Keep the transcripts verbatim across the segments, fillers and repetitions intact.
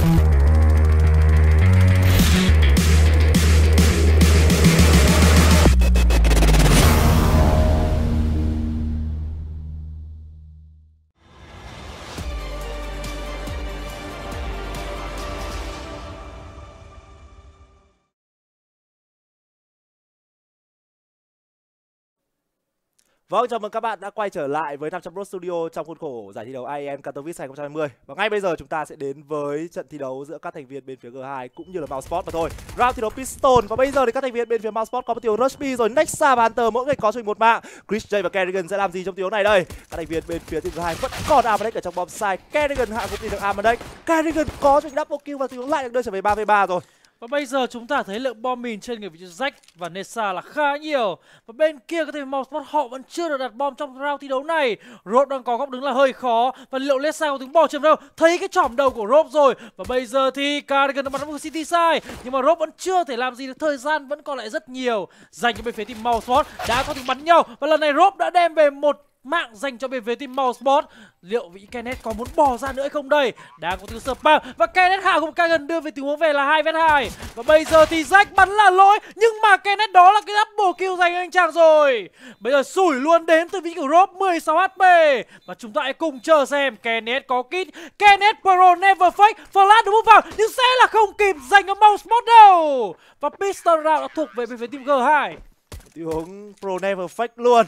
Vâng, chào mừng các bạn đã quay trở lại với năm trăm Pro Studio trong khuôn khổ giải thi đấu i em Katowice hai không hai không. Và ngay bây giờ chúng ta sẽ đến với trận thi đấu giữa các thành viên bên phía G hai cũng như là Mousesports mà thôi. Round thi đấu Piston, và bây giờ thì các thành viên bên phía Mousesports có một tiếng Rush B rồi, Nexa và Hunter mỗi người có cho mình một mạng. Chris J và Kerrigan sẽ làm gì trong tiếng này đây? Các thành viên bên phía team G hai vẫn còn Amandex ở trong bom side. Kerrigan hạ gục đi được Amandex. Kerrigan có cho mình double kill và tiếng lại được đưa trở về ba v ba rồi. Và bây giờ chúng ta thấy lượng bom mìn trên người vị trí Jack và Nessa là khá nhiều. Và bên kia có thể Mousesports họ vẫn chưa được đặt bom trong round thi đấu này. Rob đang có góc đứng là hơi khó. Và liệu Nessa có tính bỏ chầm đâu? Thấy cái chỏm đầu của Rob rồi. Và bây giờ thì Cardigan đã bắn vào City Side. Nhưng mà Rob vẫn chưa thể làm gì được, thời gian vẫn còn lại rất nhiều dành cho bên phía team Mousesports. Đã có tiếng bắn nhau. Và lần này Rob đã đem về một mạng dành cho bên phía team Mousesports. Liệu vị Kenneth có muốn bỏ ra nữa hay không đây? Đang có tiếng spam và Kenneth hạ gục Kagan đưa về tình huống về là hai vs hai. Và bây giờ thì Jack bắn là lỗi, nhưng mà Kenneth đó là cái double kill dành cho anh chàng rồi. Bây giờ sủi luôn đến từ vị trí của Rob mười sáu hát pê. Và chúng ta hãy cùng chờ xem Kenneth có kit. Kenneth Pro never fake. Flash được bút vào nhưng sẽ là không kịp dành cho Mousesports đâu. Và Piston round đã thuộc về bên phía team G hai. Tình huống Pro never fake luôn.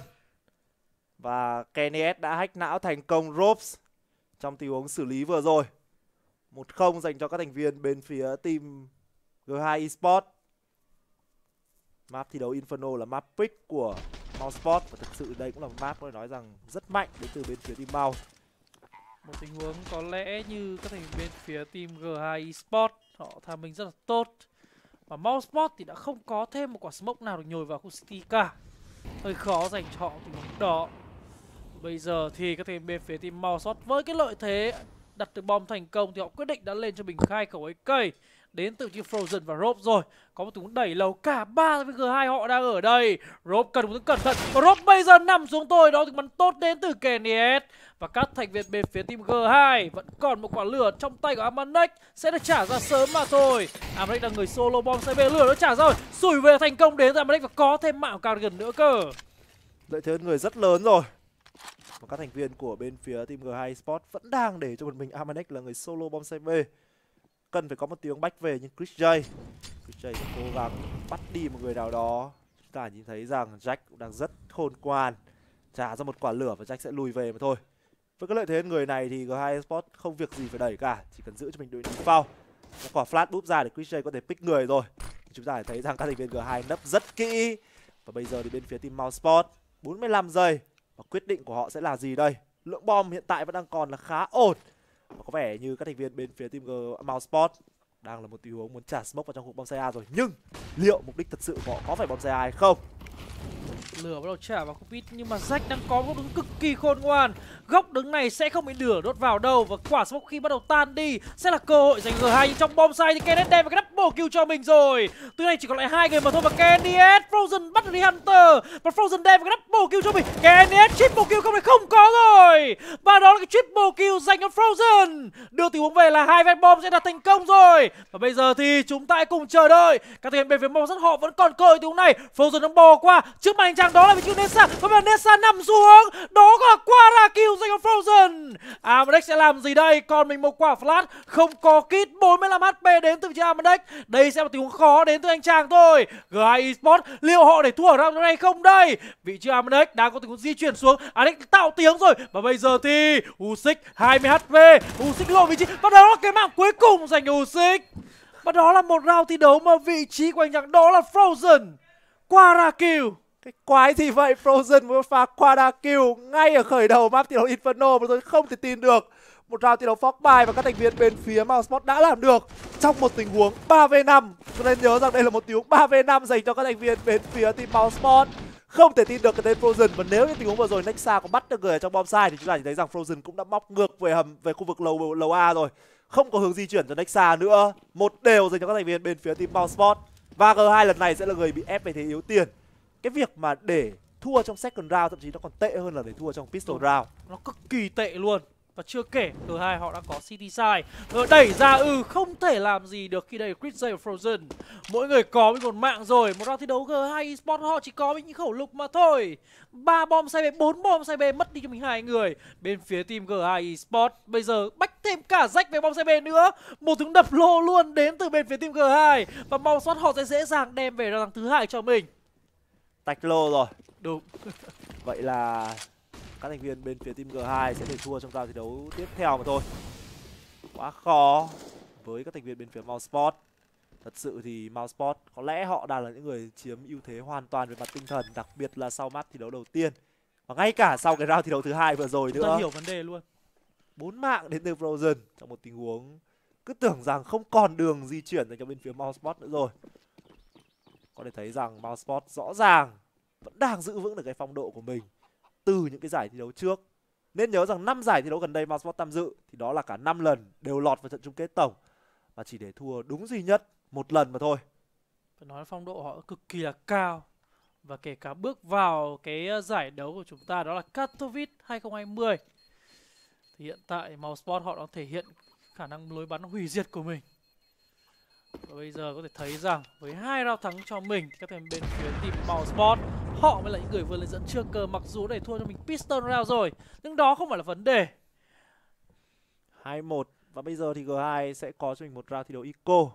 Và Kenneth đã hack não thành công Robs trong tình huống xử lý vừa rồi. một không dành cho các thành viên bên phía team G hai Esports. Map thi đấu Inferno là map pick của Mousesports. Và thực sự đây cũng là một map có thể nói rằng rất mạnh đến từ bên phía team Mouse. Một tình huống có lẽ như các thành viên bên phía team G hai Esports họ tham mình rất là tốt. Và Mousesports thì đã không có thêm một quả smoke nào được nhồi vào khu City cả. Hơi khó dành cho họ tình huống đó. Bây giờ thì các thành bên phía team Mousesports với cái lợi thế đặt được bom thành công thì họ quyết định đã lên cho mình khai khẩu a ca đến từ team Frozen và Rob rồi. Có một tình huống đẩy lầu, cả ba với G hai họ đang ở đây. Rob cần một tiếng cẩn thận và Rob bây giờ nằm xuống thôi. Đó thì bắn tốt đến từ Kenneth. Và các thành viên bên phía team G hai vẫn còn một quả lửa trong tay của Amandex sẽ được trả ra sớm mà thôi. Amandex là người solo bom xe về, lửa nó trả ra rồi, sủi về thành công đến từ Amandex và có thêm mạng Cardigan nữa cơ. Lợi thế người rất lớn rồi. Và các thành viên của bên phía team G hai Esports vẫn đang để cho một mình Amandex là người solo bom xe về. Cần phải có một tiếng bách về, nhưng Chris J Chris J sẽ cố gắng bắt đi một người nào đó. Chúng ta nhìn thấy rằng Jack cũng đang rất khôn ngoan, trả ra một quả lửa và Jack sẽ lùi về mà thôi. Với cái lợi thế người này thì G hai Esports không việc gì phải đẩy cả, chỉ cần giữ cho mình đội default. Có quả flash búp ra để Chris J có thể pick người rồi. Chúng ta thấy rằng các thành viên G hai nấp rất kỹ. Và bây giờ thì bên phía team Mousesports bốn mươi lăm giây. Và quyết định của họ sẽ là gì đây? Lượng bom hiện tại vẫn đang còn là khá ổn. Và có vẻ như các thành viên bên phía team G Mousesports đang là một tình huống muốn trả smoke vào trong hộp bom xe A rồi. Nhưng liệu mục đích thật sự của họ có phải bom xe A hay không? Lửa bắt đầu trả vào không ít, nhưng mà Jack đang có góc đứng cực kỳ khôn ngoan. Góc đứng này sẽ không bị lửa đốt vào đâu. Và quả smoke khi bắt đầu tan đi sẽ là cơ hội dành G hai. Nhưng trong bom side thì Kenneth đem cái double kill cho mình rồi. Từ này chỉ còn lại hai người mà thôi. Và Kenneth, Frozen bắt được đi Hunter. Và Frozen đem cái double kill cho mình. Kenneth triple kill không này không có rồi. Và đó là cái triple kill dành cho Frozen. Đưa tình huống về là hai vét bom sẽ đạt thành công rồi. Và bây giờ thì chúng ta hãy cùng chờ đợi. Các thành viên bên phía Mousesports họ vẫn còn cơ hội tình huống này. Frozen đang bò qua trước mặt anh chàng đó là vị trí Nessa. Và bây giờ Nessa nằm xuống. Đó là qua ra kill dành cho Frozen. Amandex sẽ làm gì đây? Còn mình một quả flash, không có kit, bốn mươi lăm hát pê đến từ vị trí Amandex. Đây sẽ là một tình huống khó đến từ anh chàng thôi. G hai Esports liệu họ để thua ở round này không đây? Vị trí Amandex đang có tình huống di chuyển xuống. Amandex tạo tiếng rồi. Và bây giờ thì Usyk hai mươi hát pê. Usyk lộ vị trí. Và đó là cái mạng cuối cùng dành cho Usyk. Và đó là một round thi đấu mà vị trí của anh chàng đó là Frozen. Qua ra kill. Cái quái gì vậy? Frozen với pha quadra kill ngay ở khởi đầu map thi đấu Inferno mà tôi không thể tin được. Một round thi đấu Fogby và các thành viên bên phía Mousesports đã làm được trong một tình huống ba v năm. Cho nên nhớ rằng đây là một tình huống ba v năm dành cho các thành viên bên phía team Mousesports. Không thể tin được cái tên Frozen. Và nếu như tình huống vừa rồi Nexa có bắt được người ở trong bom side thì chúng ta chỉ thấy rằng Frozen cũng đã móc ngược về hầm về khu vực lầu lầu A rồi. Không có hướng di chuyển cho Nexa nữa. Một đều dành cho các thành viên bên phía team Mousesports. Và G hai lần này sẽ là người bị ép về thế yếu tiền. Cái việc mà để thua trong second round thậm chí nó còn tệ hơn là để thua trong pistol round. Nó cực kỳ tệ luôn. Và chưa kể G hai họ đã có City Side rồi đẩy ra, ừ không thể làm gì được khi đây Chrisjay và Frozen. Mỗi người có với một mạng rồi. Một round thi đấu G hai Esports họ chỉ có với những khẩu lục mà thôi. Ba bom say B, bốn bom say B, mất đi cho mình hai người. Bên phía team G hai Esports bây giờ bách thêm cả rách về bom say B nữa. Một tiếng đập lô luôn đến từ bên phía team G hai. Và mong spot họ sẽ dễ dàng đem về ra thằng thứ hai cho mình. Tạch lô rồi. Đúng. Vậy là các thành viên bên phía team G hai sẽ thể thua trong round thi đấu tiếp theo mà thôi. Quá khó với các thành viên bên phía Mousesports. Thật sự thì Mousesports có lẽ họ đang là những người chiếm ưu thế hoàn toàn về mặt tinh thần, đặc biệt là sau map thi đấu đầu tiên. Và ngay cả sau cái round thi đấu thứ hai vừa rồi nữa. Ta hiểu vấn đề luôn. Bốn mạng đến từ Frozen trong một tình huống cứ tưởng rằng không còn đường di chuyển dành cho bên phía Mousesports nữa rồi. Có thể thấy rằng Mousesports rõ ràng vẫn đang giữ vững được cái phong độ của mình từ những cái giải thi đấu trước. Nên nhớ rằng năm giải thi đấu gần đây Mousesports tham dự thì đó là cả năm lần đều lọt vào trận chung kết tổng. Và chỉ để thua đúng duy nhất một lần mà thôi. Phải nói phong độ họ cực kỳ là cao. Và kể cả bước vào cái giải đấu của chúng ta đó là Katowice hai không hai không. Thì hiện tại Mousesports họ đang thể hiện khả năng lối bắn hủy diệt của mình. Và bây giờ có thể thấy rằng với hai round thắng cho mình thì các thành bên phía team Mousesports họ mới là những người vươn lên dẫn trước cơ, mặc dù để thua cho mình Piston Round rồi. Nhưng đó không phải là vấn đề. hai một. Và bây giờ thì G hai sẽ có cho mình một round thi đấu eco.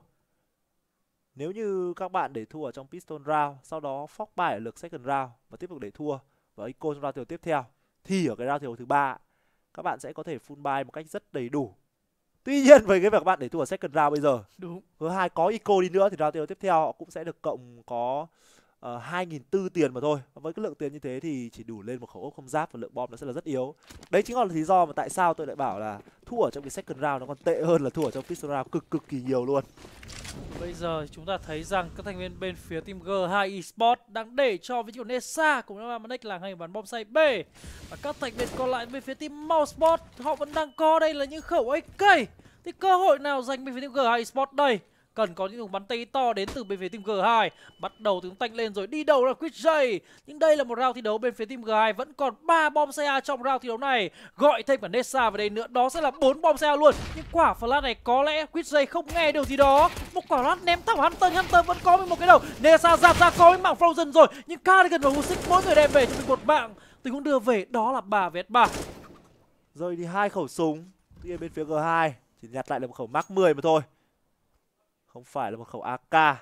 Nếu như các bạn để thua ở trong Piston Round, sau đó phóc bài ở lượt second round và tiếp tục để thua và eco trong round thi đấu tiếp theo, thì ở cái round thi đấu thứ ba các bạn sẽ có thể full buy một cách rất đầy đủ. Tuy nhiên với cái việc các bạn để thua ở second round bây giờ, đúng, G hai có eco đi nữa thì round thi đấu tiếp theo họ cũng sẽ được cộng có uh, hai nghìn bốn trăm tiền mà thôi. Và với cái lượng tiền như thế thì chỉ đủ lên một khẩu ốc không giáp và lượng bom nó sẽ là rất yếu. Đấy chính là lý do mà tại sao tôi lại bảo là thua ở trong cái second round nó còn tệ hơn là thua ở trong piston round cực cực kỳ nhiều luôn. Bây giờ chúng ta thấy rằng các thành viên bên phía team G hai Esports đang để cho với chiếc Nesa cùng với Manek là ngay bắn bom say B. Và các thành viên còn lại bên phía team Mousesports họ vẫn đang có đây là những khẩu a ca. Thì cơ hội nào dành bên phía team G hai Esports đây? Cần có những đường bắn tay to đến từ bên phía team G hai. Bắt đầu tướng tanh lên rồi, đi đầu là Chrisjay. Nhưng đây là một round thi đấu bên phía team G hai vẫn còn ba bom xe A trong round thi đấu này. Gọi thêm cả Nesa vào đây nữa, đó sẽ là bốn bom xe A luôn. Nhưng quả flash này có lẽ Chrisjay không nghe được gì đó. Một quả flash ném thẳng Hunter, Hunter vẫn có một cái đầu. Nesa giạt ra có với mạng Frozen rồi. Nhưng Cardigan và Husick mỗi người đem về cho mình một mạng. Tình huống đưa về đó là ba vs ba. Rơi đi hai khẩu súng. Tuy nhiên bên phía G hai chỉ nhặt lại là một khẩu Mark mười mà thôi, không phải là một khẩu a ca.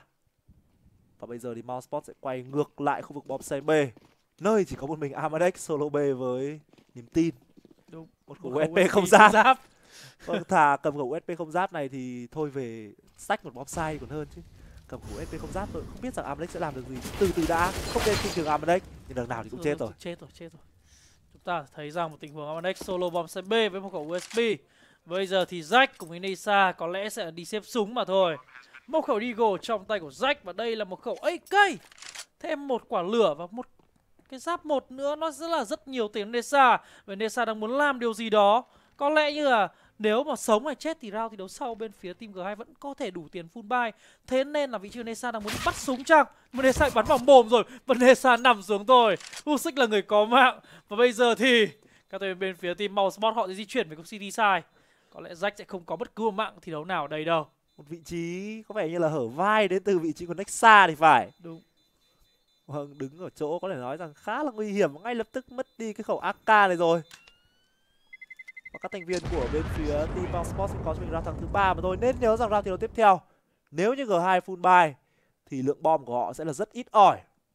Và bây giờ thì Mousesports sẽ quay ngược lại khu vực bom xe B, nơi chỉ có một mình Amadex solo B với niềm tin. Đúng. Một khẩu u ét pê không giáp. giáp. Vâng, thà cầm khẩu u ét pê không giáp này thì thôi về sách một bom sai còn hơn chứ. Cầm khẩu u ét pê không giáp tôi không biết rằng Amadex sẽ làm được gì. Từ từ đã, không nên khinh thường Amadex, nhưng đằng nào thì cũng chết rồi. Chết rồi, chết rồi. Chúng ta thấy rằng một tình huống Amadex solo bom xe B với một khẩu u ét pê. Bây giờ thì Jack cùng với Nesa có lẽ sẽ đi xếp súng mà thôi. Một khẩu Deagle trong tay của Jack và đây là một khẩu a ca. Thêm một quả lửa và một cái giáp một nữa, nó rất là rất nhiều tiền Nesa. Và Nesa đang muốn làm điều gì đó. Có lẽ như là nếu mà sống hay chết thì round thi đấu sau bên phía team G hai vẫn có thể đủ tiền full buy. Thế nên là vị trí Nesa đang muốn bắt súng chăng? Mà Nesa bắn vào mồm rồi và Nesa nằm xuống thôi. Husick là người có mạng. Và bây giờ thì các team bên phía team Mousesports họ sẽ di chuyển về công City Side. Có lẽ Jack sẽ không có bất cứ một mạng thi đấu nào ở đây đâu. Một vị trí có vẻ như là hở vai đến từ vị trí của Nexa thì phải. Đúng. Vâng, đứng ở chỗ có thể nói rằng khá là nguy hiểm, ngay lập tức mất đi cái khẩu a ca này rồi. Và các thành viên của bên phía team Mousesports sẽ có cho mình round thắng thứ ba mà thôi. Nên nhớ rằng round thi đấu tiếp theo, nếu như G hai full buy thì lượng bom của họ sẽ là rất ít ỏi.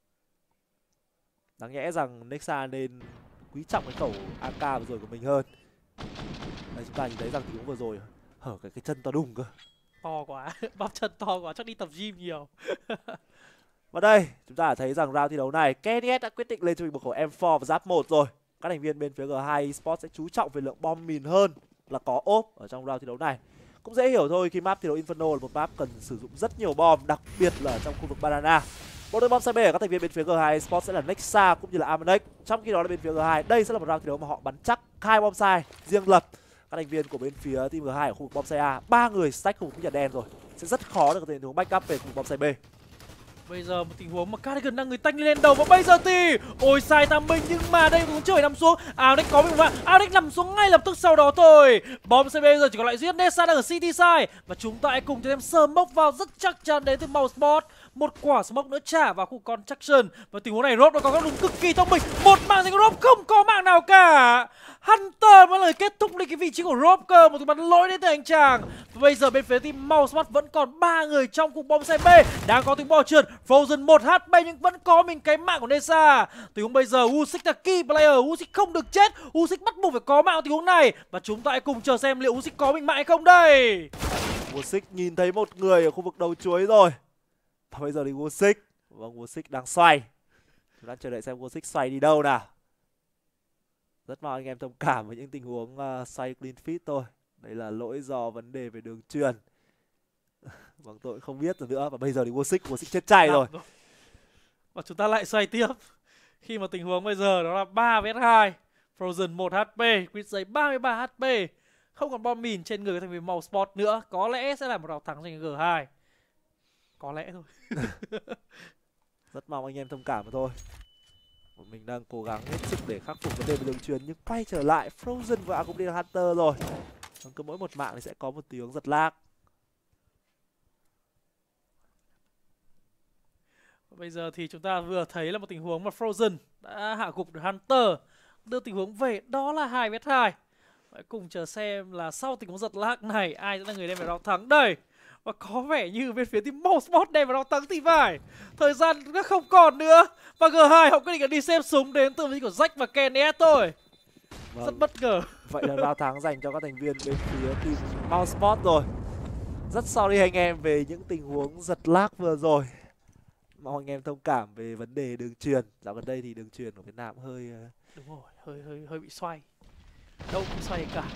Đáng nhẽ rằng Nexa nên quý trọng cái khẩu a ca vừa rồi của mình hơn. Đây, chúng ta nhìn thấy rằng tình huống vừa rồi hở cái, cái chân to đùng cơ. To quá, bắp chân to quá, chắc đi tập gym nhiều. Và đây, chúng ta đã thấy rằng round thi đấu này ca en ét đã quyết định lên cho mình một khẩu em bốn và giáp một rồi. Các thành viên bên phía G hai Esports sẽ chú trọng về lượng bom mìn hơn là có ốp ở trong round thi đấu này. Cũng dễ hiểu thôi khi map thi đấu Inferno là một map cần sử dụng rất nhiều bom, đặc biệt là ở trong khu vực Banana. Bộ đội bom xe B ở các thành viên bên phía G hai Esports sẽ là Nexa cũng như là Amadex. Trong khi đó là bên phía G hai, đây sẽ là một round thi đấu mà họ bắn chắc hai bom sai riêng lập. Các thành viên của bên phía team G hai ở khu vực bom xe A, ba người stack khu vực nhà đen rồi, sẽ rất khó để có thể hướng backup về khu vực bom xe B. Bây giờ một tình huống mà Cardigan đang người tanh lên đầu và bây giờ thì ôi sai tam minh, nhưng mà đây cũng trời nằm xuống. Alex có mình bạn, Alex nằm xuống ngay lập tức sau đó thôi. Bom xê bê giờ chỉ còn lại duy nhất Nessa đang ở City side và chúng ta hãy cùng cho em smoke vào rất chắc chắn đến từ Mouseport. Một quả smoke nữa trả vào khu construction và tình huống này Rob nó có các đúng cực kỳ thông minh. Một mạng thì Rob không có mạng nào cả. Hunter mới lời kết thúc đi cái vị trí của Rob cơ, một thứ bắn lỗi đến từ anh chàng. Và bây giờ bên phía team Mouseport vẫn còn ba người trong khu bom xê bê, đang có tiếng bò trượt. Frozen một hát pê nhưng vẫn có mình cái mạng của Nessa. Tình huống bây giờ Usyk là key player, Usyk không được chết, Usyk bắt buộc phải có mạng tình huống này và chúng ta hãy cùng chờ xem liệu Usyk có mình mạng hay không đây. Usyk nhìn thấy một người ở khu vực đầu chuối rồi. Và bây giờ thì Usyk, vâng, Usyk đang xoay. Chúng ta chờ đợi xem Usyk xoay đi đâu nào. Rất mong anh em thông cảm với những tình huống uh, xoay clean feed thôi. Đây là lỗi do vấn đề về đường truyền. Vâng, tôi không biết rồi nữa. Và bây giờ thì Usyk, Usyk chết chay rồi. Và chúng ta lại xoay tiếp. Khi mà tình huống bây giờ đó là ba vs hai. Frozen một hát pê, Quizay ba mươi ba hát pê. Không còn bom mìn trên người của thành viên Mouseport nữa. Có lẽ sẽ là một round thắng dành cho G hai. Có lẽ thôi. Rất mong anh em thông cảm mà thôi. Mình đang cố gắng hết sức để khắc phục vấn đề về đường truyền, nhưng quay trở lại Frozen và cũng đi là Hunter rồi. Cứ mỗi một mạng thì sẽ có một tiếng giật lag. Bây giờ thì chúng ta vừa thấy là một tình huống mà Frozen đã hạ gục được Hunter, đưa tình huống về đó là hai vs hai. Hãy cùng chờ xem là sau tình huống giật lag này ai sẽ là người đem về round thắng đây. Và có vẻ như bên phía team Mouseport đem vào round thắng thì phải. Thời gian đã không còn nữa. Và G hai họ quyết định là đi xem súng đến từ vị của Jack và Kenneth thôi. Vâng. Rất bất ngờ. Vậy là round thắng dành cho các thành viên bên phía team Mouseport rồi. Rất sorry anh em về những tình huống giật lag vừa rồi. Mong anh em thông cảm về vấn đề đường truyền. Dạo gần đây thì đường truyền của Việt Nam hơi đúng rồi, hơi hơi hơi bị xoay. Đâu cũng xoay cả.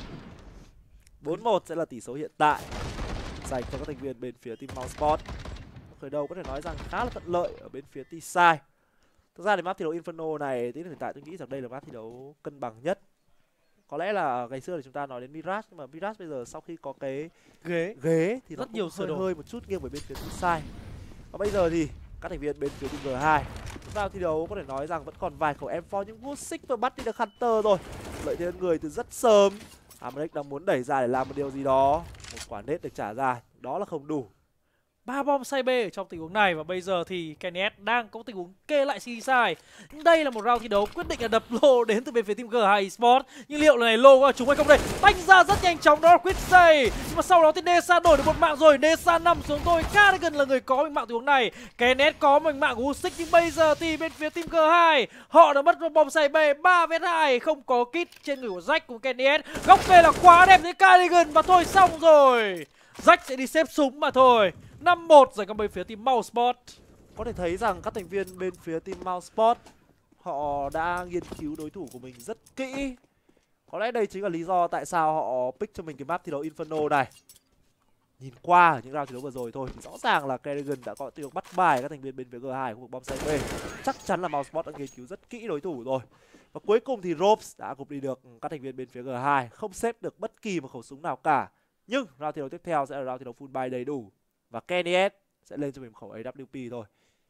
bốn một sẽ là tỷ số hiện tại dành cho các thành viên bên phía team Mouseport. Khởi đầu có thể nói rằng khá là thuận lợi ở bên phía T-Side. Thực ra thì map thi đấu Inferno này đến hiện tại tôi nghĩ rằng đây là map thi đấu cân bằng nhất. Có lẽ là ngày xưa thì chúng ta nói đến Mirage, nhưng mà Mirage bây giờ sau khi có cái ghế ghế thì rất nó nhiều hơi hơi một chút nghiêng về bên phía T-Side. Và bây giờ thì các thành viên bên phía team G hai, chúng ta thi đấu có thể nói rằng vẫn còn vài khẩu em bốn, nhưng Usyk vừa bắt đi được Hunter rồi. Lợi thế người từ rất sớm. Amadeus đang muốn đẩy ra để làm một điều gì đó. Một quả nết được trả ra, đó là không đủ. Ba bom say B ở trong tình huống này và bây giờ thì Kenneth đang có tình huống kê lại City side. Đây là một round thi đấu quyết định là đập lô đến từ bên phía team G hai Esports. Nhưng liệu lần này lô có trúng hay không đây? Tách ra rất nhanh chóng, đó là Quizay. Nhưng mà sau đó thì Nessa đổi được một mạng rồi, Nessa nằm xuống thôi. Cardigan là người có mình mạng tình huống này. Kenneth có mình mạng của Usyk, nhưng bây giờ thì bên phía team G hai họ đã mất một bom say B ba vs hai, không có kit trên người của Jack cùng Kenneth. Góc kê là quá đẹp với Cardigan và thôi xong rồi. Jack sẽ đi xếp súng mà thôi. năm một dành cho bên phía team Mouseport. Có thể thấy rằng các thành viên bên phía team Mouseport họ đã nghiên cứu đối thủ của mình rất kỹ. Có lẽ đây chính là lý do tại sao họ pick cho mình cái map thi đấu Inferno này. Nhìn qua ở những round thi đấu vừa rồi thôi thì rõ ràng là Cardigan đã có tiêu bắt bài các thành viên bên phía G hai khu vực bom say B. Chắc chắn là Mouseport đã nghiên cứu rất kỹ đối thủ rồi. Và cuối cùng thì Robes đã gục đi được các thành viên bên phía G hai, không xếp được bất kỳ một khẩu súng nào cả. Nhưng round thi đấu tiếp theo sẽ là round thi đấu full buy đầy đủ. Và Kenneth sẽ lên cho mình khẩu A W P thôi.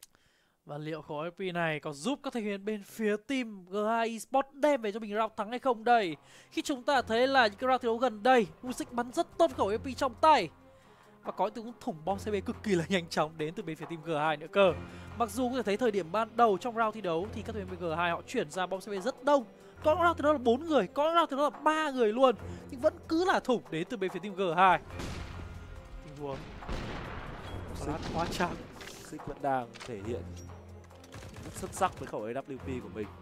Và liệu khẩu A W P này có giúp các thành viên bên phía team G hai Esports đem về cho mình round thắng hay không đây? Khi chúng ta thấy là những cái round thi đấu gần đây, Usyk bắn rất tốt khẩu A W P trong tay. Và có những thủng bom xê bê cực kỳ là nhanh chóng đến từ bên phía team G hai nữa cơ. Mặc dù có thể thấy thời điểm ban đầu trong round thi đấu thì các thành viên bên G hai họ chuyển ra bom xê bê rất đông. Có round thì đó là bốn người, có round thì đó là ba người luôn. Nhưng vẫn cứ là thủng đến từ bên phía team G hai. Tình huống quá chăng. Usyk vẫn đang thể hiện rất xuất sắc với khẩu A W P của mình.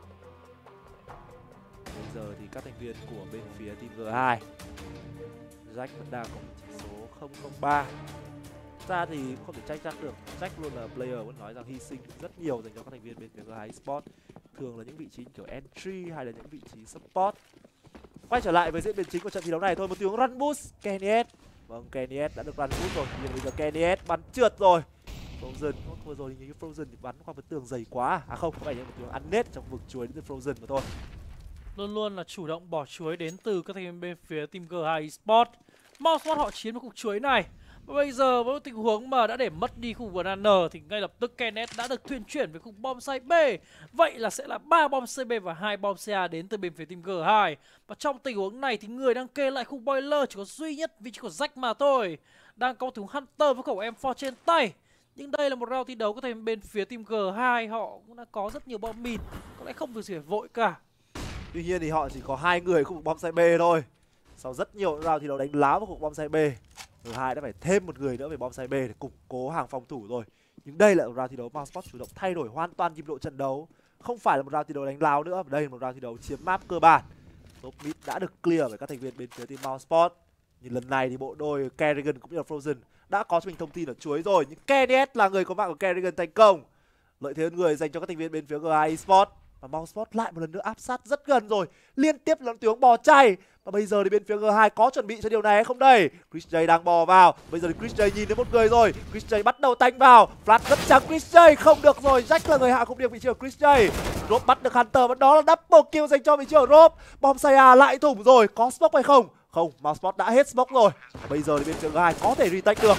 Bây giờ thì các thành viên của bên phía team G hai, Jack vẫn đang có chỉ số không không ba. Ra thì cũng không thể trách Jack được. Jack luôn là player vẫn nói rằng hy sinh rất nhiều dành cho các thành viên bên phía G hai Esports. Thường là những vị trí kiểu entry hay là những vị trí support. Quay trở lại với diễn biến chính của trận thi đấu này thôi, một tiếng run boost Kenneth. Vâng, Kenneth đã được run boost rồi, nhưng bây giờ Kenneth bắn trượt rồi. Frozen vừa rồi thì như Frozen thì bắn qua một tường dày quá. À không, có phải là một tiếng ăn nết trong vực chuối đến từ Frozen mà thôi. Luôn luôn là chủ động bỏ chuối đến từ các thành viên bên phía team G hai Esports. Mouseport họ chiến với cục chuối này. Và bây giờ với tình huống mà đã để mất đi khu Banana thì ngay lập tức Kenneth đã được thuyên chuyển về khu bom site B. Vậy là sẽ là ba bom xê bê và hai bom xê a đến từ bên phía team G hai. Và trong tình huống này thì người đang kê lại khu Boiler chỉ có duy nhất vị trí của Jack mà thôi. Đang có thùng Hunter với khẩu em bốn trên tay. Nhưng đây là một round thi đấu có thể bên phía team G hai họ cũng đã có rất nhiều bom mìn, có lẽ không việc gì phải vội cả. Tuy nhiên thì họ chỉ có hai người khu vực bom site B thôi. Sau rất nhiều round thi đấu đánh láo vào khu vực bom site B, G hai đã phải thêm một người nữa về bom site B để củng cố hàng phòng thủ rồi. Nhưng đây là một round thi đấu Mousesports chủ động thay đổi hoàn toàn nhịp độ trận đấu. Không phải là một round thi đấu đánh láo nữa, mà đây là một round thi đấu chiếm map cơ bản. Top mid đã được clear bởi các thành viên bên phía team Mousesports. Nhưng lần này thì bộ đôi Kerrigan cũng như là Frozen đã có cho mình thông tin ở chuối rồi. Nhưng Kenneth là người có mạng của Kerrigan thành công. Lợi thế hơn người dành cho các thành viên bên phía G hai Esports. Và Mousesports lại một lần nữa áp sát rất gần rồi. Liên tiếp lần tiếng bò chay. Và bây giờ thì bên phía G hai có chuẩn bị cho điều này hay không đây? Chris J đang bò vào. Bây giờ thì Chris J nhìn thấy một người rồi. Chris J bắt đầu tanh vào. Flash rất trắng Chris J. Không được rồi. Jack là người hạ khúc điểm vị trí của Chris J. Rob bắt được Hunter và đó là double kill dành cho vị trí của Rob. Bom Saya lại thủng rồi. Có smoke hay không? Không, Mousesports đã hết smoke rồi. Bây giờ thì bên phía G hai có thể retake được.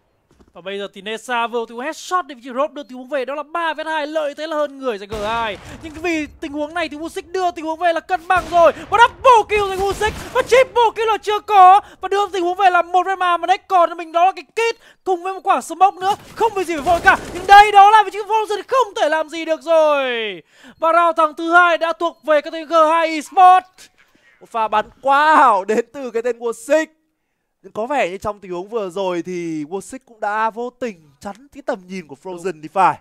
Và bây giờ thì Nessa vừa từ headshot để chỉ Rob đưa tình huống về, đó là ba vs hai, lợi thế là hơn người dành G hai. Nhưng vì tình huống này thì Wuxik đưa tình huống về là cân bằng rồi. Và double kill dành Wuxik và triple kill là chưa có. Và đưa tình huống về là một vs mà Next còn cho mình đó là cái kit cùng với một quả smoke nữa, không vì gì phải vội cả. Nhưng đây đó là vị trí Frozen không thể làm gì được rồi. Và round thắng thứ hai đã thuộc về các team G hai Esports. Một pha bắn quá hảo đến từ cái tên Wuxik. Nhưng có vẻ như trong tình huống vừa rồi thì Wuxik cũng đã vô tình chắn cái tầm nhìn của Frozen thì phải.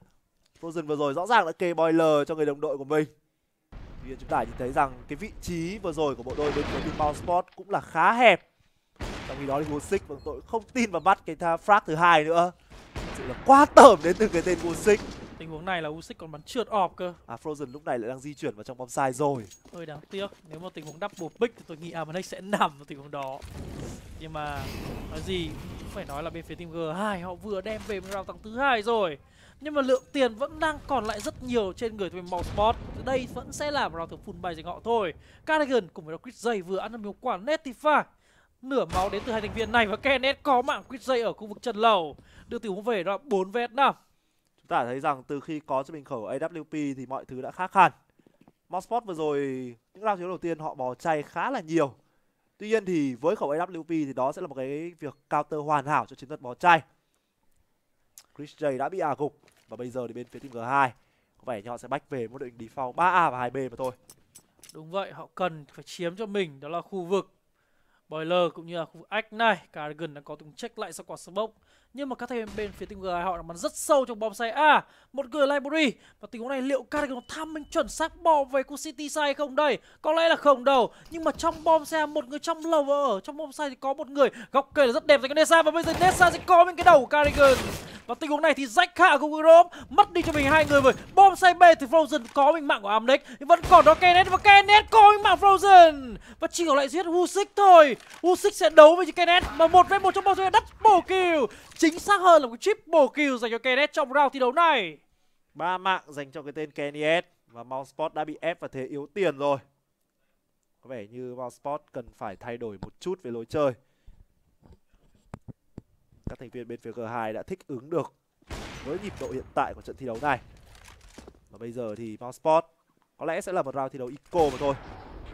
Frozen vừa rồi rõ ràng đã kê Boiler cho người đồng đội của mình. Tuy nhiên chúng ta nhìn thấy rằng cái vị trí vừa rồi của bộ đôi bên phía team Mousesports cũng là khá hẹp. Trong khi đó thì Wuxik vâng tôi không tin vào mắt cái frag thứ hai nữa. Thực sự là quá tởm đến từ cái tên Wuxik. Tình huống này là Wuxik còn bắn trượt ọp cơ. À Frozen lúc này lại đang di chuyển vào trong bom site rồi. Hơi đáng tiếc, nếu mà tình huống double pick thì tôi nghĩ Amanex sẽ nằm vào tình huống đó. Nhưng mà nói gì cũng phải nói là bên phía team G hai họ vừa đem về một round thắng thứ hai rồi. Nhưng mà lượng tiền vẫn đang còn lại rất nhiều trên người team Mousesports. Đây vẫn sẽ là một round thắng full buy dành họ thôi. Cardigan cùng với Chris J vừa ăn được một quả nét thì phải. Nửa máu đến từ hai thành viên này và Kenneth có mạng Chris J ở khu vực chân lầu. Đưa tình huống về đó là bốn vs năm. Chúng ta thấy rằng từ khi có cho mình khẩu a vê pê thì mọi thứ đã khác hẳn. Mousesports vừa rồi những round thiếu đầu tiên họ bò chay khá là nhiều. Tuy nhiên thì với khẩu a vê pê thì đó sẽ là một cái việc counter hoàn hảo cho chiến thuật bò chay. Chris J đã bị ả gục và bây giờ thì bên phía team G hai có vẻ như họ sẽ bách về một đội hình default ba A và hai B mà thôi. Đúng vậy, họ cần phải chiếm cho mình đó là khu vực Boiler cũng như là khu vực Ách này. Cardigan đã có từng check lại sau quả smoke. Nhưng mà các thành viên bên phía team G hai họ đang bắn rất sâu trong bom site A. Một người library. Và tình huống này liệu Cardigan có tham minh chuẩn xác bò về khu city site hay không đây? Có lẽ là không đâu. Nhưng mà trong bom site một người trong lầu và ở trong bom site thì có một người. Góc cây là rất đẹp dành cho Nessa. Và bây giờ Nessa sẽ có những cái đầu của Cardigan. Và tình huống này thì Jack hạ cùng Europe mất đi cho mình hai người rồi. Bom site B thì Frozen có mình mạng của Amnex, nhưng vẫn còn đó Kenneth và Kenneth có mình mạng Frozen. Và chỉ còn lại giết Wuxik thôi. Wuxik sẽ đấu với Kenneth mà một v một trong bom site double kill. Chính xác hơn là một triple kill dành cho Kenneth trong round thi đấu này. Ba mạng dành cho cái tên Kenneth và Mousesports đã bị ép vào thế yếu tiền rồi. Có vẻ như Mousesports cần phải thay đổi một chút về lối chơi. Các thành viên bên phía G hai đã thích ứng được với nhịp độ hiện tại của trận thi đấu này. Và bây giờ thì Mousesports có lẽ sẽ là một round thi đấu eco mà thôi.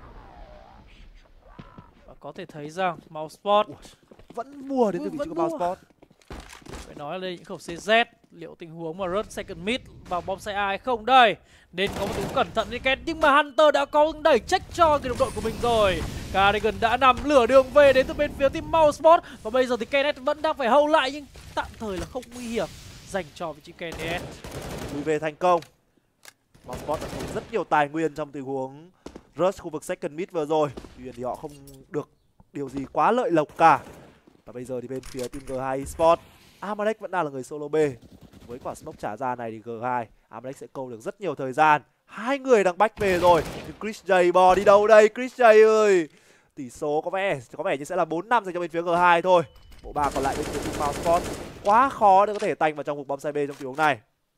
Và có thể thấy rằng Mousesports vẫn mua đến từ vị trí của Mousesports. Phải nói là đây những khẩu xê zét. Liệu tình huống mà rớt second mid vào bom site A hay không đây? Nên có một tính cẩn thận đi Ken. Nhưng mà Hunter đã có đẩy check cho người đồng đội của mình rồi. Cardigan đã nằm lửa đường về đến từ bên phía team Mousesports. Và bây giờ thì Kenneth vẫn đang phải hold lại, nhưng tạm thời là không nguy hiểm dành cho vị trí Kenneth. Lùi về thành công. Mousesports đã có rất nhiều tài nguyên trong tình huống rush khu vực second mid vừa rồi. Tuy nhiên thì họ không được điều gì quá lợi lộc cả. Và bây giờ thì bên phía team G hai Esports, Amanex vẫn đang là người solo B. Với quả smoke trả ra này thì G hai Amanex sẽ câu được rất nhiều thời gian. Hai người đang bách về rồi. Nhưng Chris J bò đi đâu đây Chris J ơi. Tỷ số có vẻ có vẻ như sẽ là bốn năm dành cho bên phía G hai thôi. Bộ ba còn lại bên phía team Mousesports quá khó để có thể tanh vào trong vùng bom site B trong tình huống này.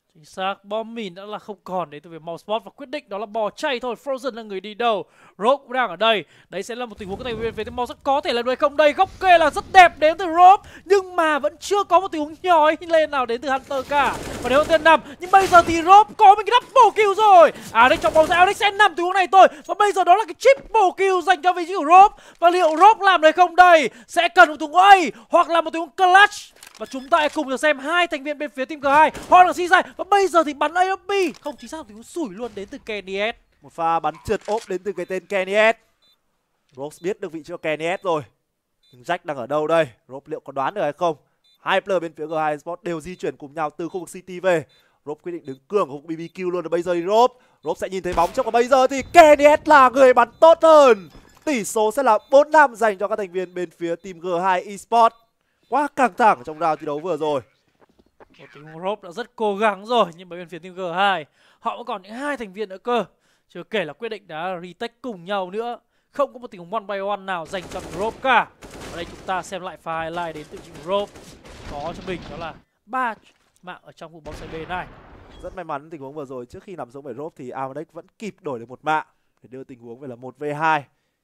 Chính xác, bom mìn đã là không còn đến từ phía Mousesports và quyết định đó là bỏ chay thôi. Frozen là người đi đầu, Rob cũng đang ở đây. Đấy sẽ là một tình huống cái thành viên phía team Mousesports có thể là đuổi không đây. Góc kê là rất đẹp đến từ Rob, nhưng mà vẫn chưa có một tình huống nhói lên nào đến từ Hunter cả. Và nếu tên nằm, nhưng bây giờ thì Rob có một cái double kill rồi. À đây trong bóng sẽ Alex sẽ nằm tình huống này thôi. Và bây giờ đó là cái triple kill dành cho vị trí của Rob. Và liệu Rob làm được không đây? Sẽ cần một tình huống A hoặc là một tình huống clutch. Và chúng ta hãy cùng được xem hai thành viên bên phía team G hai họ đang xì dài. Và bây giờ thì bắn a ép pê không chính xác, thì sủi luôn đến từ Kenny S. Một pha bắn trượt ốp đến từ cái tên Kenny S. Robs biết được vị trí của Kenny S rồi, nhưng Jack đang ở đâu đây? Rob liệu có đoán được hay không? Hai player bên phía G hai Esports đều di chuyển cùng nhau từ khu vực City về. Rob quyết định đứng cường của khu vực bê bê kiu luôn. Và bây giờ thì Rob Rob sẽ nhìn thấy bóng trước, và bây giờ thì Kenny S là người bắn tốt hơn. Tỷ số sẽ là bốn năm dành cho các thành viên bên phía team G hai Esports. Quá căng thẳng trong round thi đấu vừa rồi. Một tình huống Rob đã rất cố gắng rồi, nhưng bên phía team G hai họ vẫn còn những hai thành viên nữa cơ. Chưa kể là quyết định đã retake cùng nhau nữa. Không có một tình huống one by one nào dành cho Rob cả. Ở đây chúng ta xem lại file highlight đến từ chính Rob. Có cho mình đó là ba mạng ở trong vụ bóng xoay B này. Rất may mắn tình huống vừa rồi, trước khi nằm xuống bởi Rob thì Amadex vẫn kịp đổi được một mạng để đưa tình huống về là một vs hai.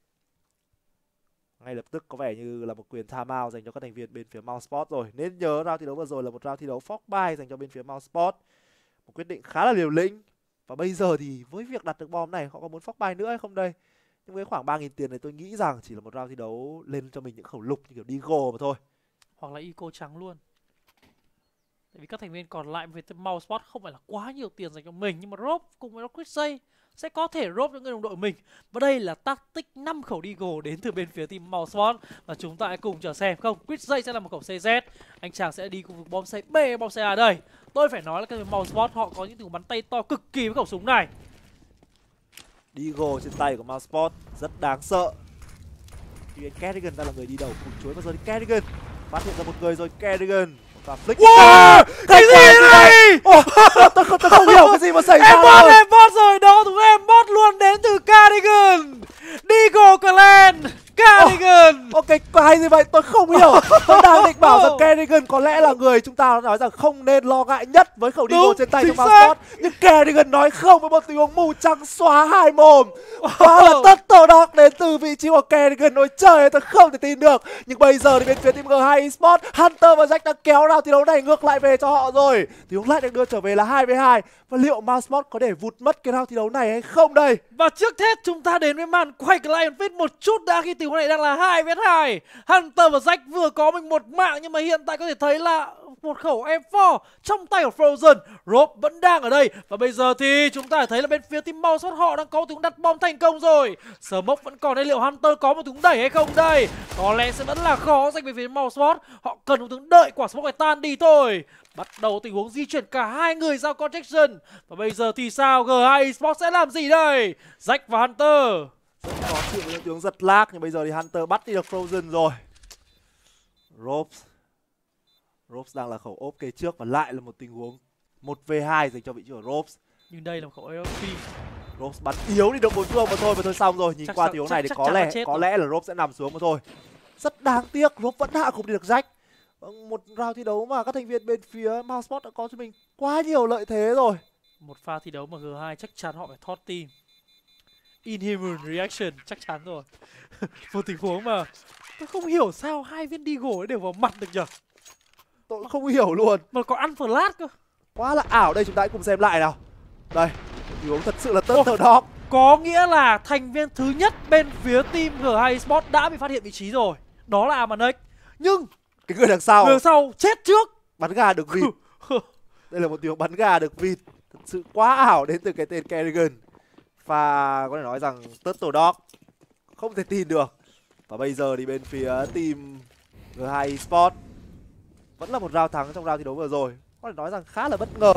Ngay lập tức có vẻ như là một quyền timeout dành cho các thành viên bên phía Mousesports rồi. Nên nhớ round thi đấu vừa rồi là một round thi đấu fork buy dành cho bên phía Mousesports. Một quyết định khá là liều lĩnh. Và bây giờ thì với việc đặt được bom này, họ có muốn fork buy nữa hay không đây? Nhưng với khoảng ba nghìn tiền này tôi nghĩ rằng chỉ là một round thi đấu lên cho mình những khẩu lục như kiểu Deagle mà thôi. Hoặc là Eco trắng luôn. Tại vì các thành viên còn lại về team Mousesports không phải là quá nhiều tiền dành cho mình. Nhưng mà Rob cùng với Chris J sẽ có thể rob những người đồng đội mình. Và đây là tactic năm khẩu Deagle đến từ bên phía team Mousesports. Và chúng ta hãy cùng chờ xem. Không, Chris J sẽ là một khẩu xê dét. Anh chàng sẽ đi cùng bom xe B, bom xe A đây. Tôi phải nói là các team Mousesports họ có những tình huống bắn tay to cực kỳ với khẩu súng này. Deagle trên tay của Mousesports rất đáng sợ. Khi Kerrigan đang là người đi đầu cùng chuối, và giờ thì Kerrigan phát hiện ra một người rồi. Kerrigan và flick. Wow! Cái gì đây? Oh, tôi, tôi, tôi không hiểu cái gì mà xảy ra Embot, rồi. Embot rồi đó, thủ Embot luôn đến từ Cardigan. Deagle Clan, Cardigan. Oh, ok, có hay gì vậy? Tôi không hiểu. Tôi đang định bảo rằng Kerrigan có lẽ là người chúng ta nói rằng không nên lo ngại nhất với khẩu Deagle trên tay trong Mousesports. Nhưng Kerrigan nói không với một tình huống mù trắng xóa hai mồm. Và là tất tổ đọc đến từ vị trí của Kerrigan. Ôi trời ơi, tôi không thể tin được. Nhưng bây giờ thì bên phía team G hai Esports, Hunter và Jack đã kéo round thi đấu này ngược lại về cho họ rồi. Tình huống lại được đưa trở về là hai vs hai. Và liệu Mousesports có để vụt mất cái round thi đấu này hay không đây? Và trước hết chúng ta đến với màn quay Lion Fit một chút đã, khi tình huống này đang là hai vs hai. Hunter và Jack vừa có mình một mạng, nhưng mà hiện tại có thể thấy là một khẩu em bốn trong tay của Frozen. Rob vẫn đang ở đây. Và bây giờ thì chúng ta thấy là bên phía team Mousesports họ đang có một tình huống đặt bom thành công rồi. Smoke vẫn còn đây, liệu Hunter có một tình huống đẩy hay không đây? Có lẽ sẽ vẫn là khó dành về phía Mousesports. Họ cần một tình huống đợi quả smoke này tan đi thôi. Bắt đầu tình huống di chuyển cả hai người giao connection. Và bây giờ thì sao? G hai Esports sẽ làm gì đây? Jack và Hunter Rất khó chịu với tiếng giật lag. Nhưng bây giờ thì Hunter bắt đi được Frozen rồi. Robs Robs đang là khẩu ốp kế trước, và lại là một tình huống một vs hai dành cho vị trí của Robs. Nhưng đây là một khẩu a ép pê. Robs bắn yếu đi được một phương mà thôi, và thôi xong rồi. Nhìn Chắc qua chắc- tình huống chắc- này thì chắc có chắn lẽ là chết có rồi. lẽ là Robs sẽ nằm xuống mà thôi. Rất đáng tiếc, Robs vẫn hạ gục được Jack. Một round thi đấu mà các thành viên bên phía Mousesports đã có cho mình quá nhiều lợi thế rồi. Một pha thi đấu mà G hai chắc chắn họ phải thoát team. Inhuman reaction chắc chắn rồi. Một tình huống mà tôi không hiểu sao hai viên Deagle ấy đều vào mặt được nhở. Tôi cũng không hiểu luôn. Mà có ăn flash cơ. Quá là ảo. Đây chúng ta hãy cùng xem lại nào. Đây, tình huống thật sự là tớt thở đọc. Có nghĩa là thành viên thứ nhất bên phía team G hai Esports đã bị phát hiện vị trí rồi. Đó là Amanex. Nhưng Cái người đằng sau người sau chết trước. bắn gà được vịt. Đây là một tiếng bắn gà được vịt. Thật sự quá ảo đến từ cái tên Kerrigan. Và có thể nói rằng Turtle Dog không thể tin được. Và bây giờ thì bên phía team G hai Esports vẫn là một round thắng trong round thi đấu vừa rồi. Có thể nói rằng khá là bất ngờ.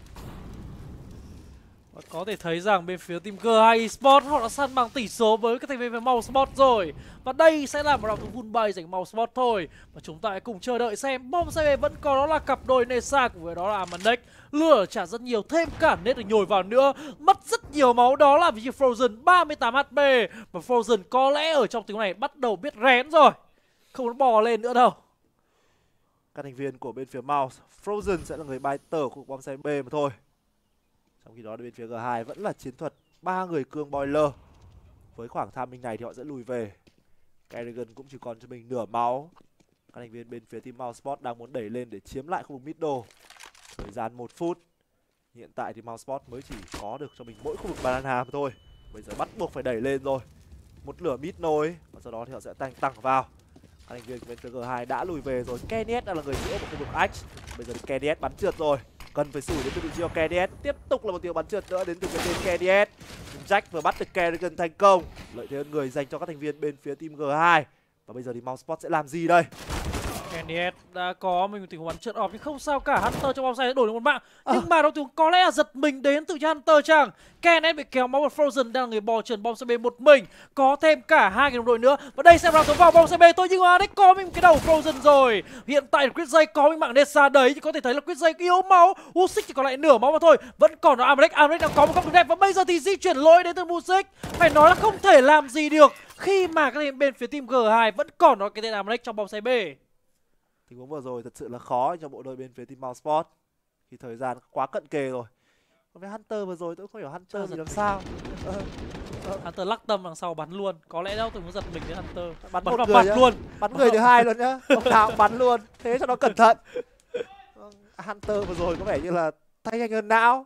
Và có thể thấy rằng bên phía team G hai Esports họ đã săn bằng tỷ số với các thành viên về Mousesports rồi. Và đây sẽ là một round full bay dành Mousesports thôi. Và chúng ta hãy cùng chờ đợi xem. Bom xe vẫn có đó là cặp đôi Nessa cùng với đó là Amanex. Lửa trả rất nhiều, thêm cả nết được nhồi vào nữa. Mất rất nhiều máu, đó là vì Frozen ba mươi tám hát pê. Và Frozen có lẽ ở trong tiếng này bắt đầu biết rén rồi. Không muốn bò lên nữa đâu. các thành viên của bên phía Mouse. Frozen sẽ là người bay tờ của bonsai B mà thôi. Trong khi đó bên phía G hai vẫn là chiến thuật ba người cương boiler. Với khoảng timing này thì họ sẽ lùi về. Kerrigan cũng chỉ còn cho mình nửa máu. Các thành viên bên phía team Mouse Sport đang muốn đẩy lên để chiếm lại khu vực middle. Thời gian một phút. Hiện tại thì Mouse Sport mới chỉ có được cho mình mỗi khu vực banana mà thôi. Bây giờ bắt buộc phải đẩy lên rồi. Một lửa mid nối và sau đó thì họ sẽ tăng tăng vào. Các thành viên của bên phía G hai đã lùi về rồi. Kenny đang là người giữa của khu vực H. Bây giờ thì Kenny bắn trượt rồi. Cần phải xử đến từ vị trí của Kenny. Tiếp tục là một tiếng bắn trượt nữa đến từ cái tên Kenny. Jack vừa bắt được Kerrigan thành công. Lợi thế hơn người dành cho các thành viên bên phía team G hai. Và bây giờ thì Mouse Sport sẽ làm gì đây? Kenny đã có mình một tình huống bắn trượt off nhưng không sao cả. Hunter trong bonsai đã đổi được một mạng. À. Nhưng mà đối tượng có lẽ là giật mình đến từ Hunter chàng. Kenny bị kéo máu và Frozen đang là người bò trườn bonsai B một mình. Có thêm cả hai người đồng đội nữa. Và đây sẽ là round vào bonsai B thôi, nhưng mà đấy có mình cái đầu Frozen rồi. Hiện tại Quizzy có mình mạng Nessa đấy thì có thể thấy là Quizzy yếu máu. Music chỉ còn lại nửa máu mà thôi. Vẫn còn là Amrek. Amrek đang có một góc đứng đẹp và bây giờ thì di chuyển lối đến từ Music. Phải nói là không thể làm gì được khi mà các bên phía team G hai vẫn còn có cái tên Amrek trong bonsai B. Tình huống vừa rồi thật sự là khó cho bộ đôi bên phía team Mouse Sport khi thời gian quá cận kề rồi. Còn với Hunter vừa rồi tôi không hiểu Hunter gì làm sao. Ờ, ờ. Hunter lắc tâm đằng sau bắn luôn. Có lẽ đâu tôi muốn giật mình đến Hunter. Bắn, bắn một vào mặt luôn. Bắn người thứ hai luôn nhá. Ông nào cũng bắn luôn. Thế cho nó cẩn thận. Hunter vừa rồi có vẻ như là tay nhanh hơn não.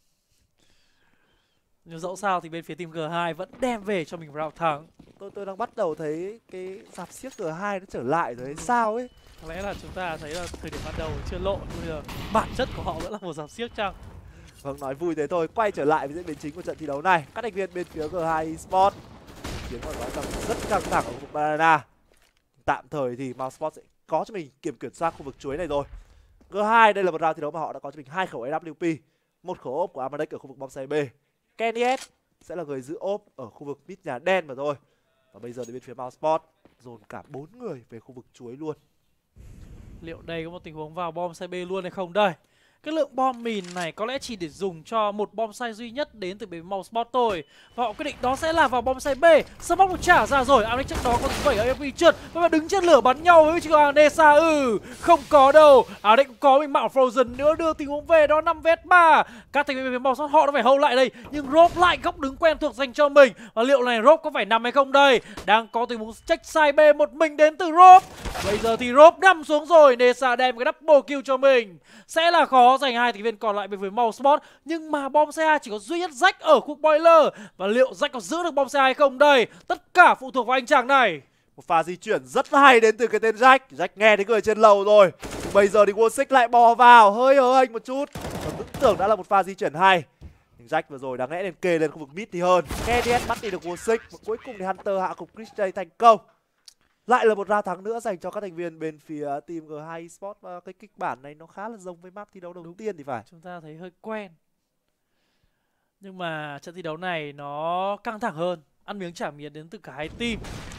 Nhưng dẫu sao thì bên phía team G hai vẫn đem về cho mình round thắng. Tôi tôi đang bắt đầu thấy cái dạp xiếc G hai nó trở lại rồi hay sao ấy. Có lẽ là chúng ta thấy là thời điểm ban đầu chưa lộ, bây giờ bản chất của họ vẫn là một dạp xiếc chăng? Vâng, nói vui thế thôi. Quay trở lại với diễn biến chính của trận thi đấu này. Các thành viên bên phía G hai Esports chiến gọi nói rằng rất căng thẳng ở khu vực banana. Tạm thời thì Mouse Sport sẽ có cho mình kiểm kiểm soát khu vực chuối này rồi. G hai đây là một round thi đấu mà họ đã có cho mình hai khẩu a vê pê, một khẩu ốp của Amadek ở khu vực bonsai B. Kenny sẽ là người giữ ốp ở khu vực mid nhà đen mà thôi. Và bây giờ thì bên phía Mouse Sport dồn cả bốn người về khu vực chuối luôn. Liệu đây có một tình huống vào bonsai B luôn hay không đây? Cái lượng bom mìn này có lẽ chỉ để dùng cho một bonsai duy nhất đến từ bên Mouse Sport thôi. Và họ quyết định đó sẽ là vào bonsai B. Smoke được trả ra rồi. Amrek trước đó có bảy a pê trượt và đứng trên lửa bắn nhau với chiếc hàng Nessa. Ừ, không có đâu. Amrek cũng có mình mạng Frozen nữa, đưa tình huống về đó năm vs ba. Các thành viên bên Mouse Sport họ đã phải hold lại đây, nhưng Rob lại góc đứng quen thuộc dành cho mình. Và liệu này Rob có phải nằm hay không đây? Đang có tình huống check side B một mình đến từ Rob. Bây giờ thì Rob nằm xuống rồi. Nessa đem cái double kill cho mình. Sẽ là khó giành hai thành viên còn lại bên phía Mouse Sport, nhưng mà bonsai A chỉ có duy nhất Jack ở khu boiler. Và liệu Jack có giữ được bonsai A hay không đây? Tất cả phụ thuộc vào anh chàng này. Một pha di chuyển rất hay đến từ cái tên Jack. Jack nghe thấy người trên lầu rồi. Bây giờ thì Wolsik lại bò vào, hơi hớ hênh một chút. Tôi tưởng đã là một pha di chuyển hay. Nhưng Jack vừa rồi đáng lẽ nên kê lên khu vực mid thì hơn. Kenny bắt đi được Wolsik. Và cuối cùng thì Hunter hạ cục Chris J thành công. Lại là một round thắng nữa dành cho các thành viên bên phía team G hai Esports. Và cái kịch bản này nó khá là giống với map thi đấu đầu Đúng. tiên thì phải. Chúng ta thấy hơi quen. Nhưng mà trận thi đấu này nó căng thẳng hơn. Ăn miếng trả miếng đến từ cả hai team.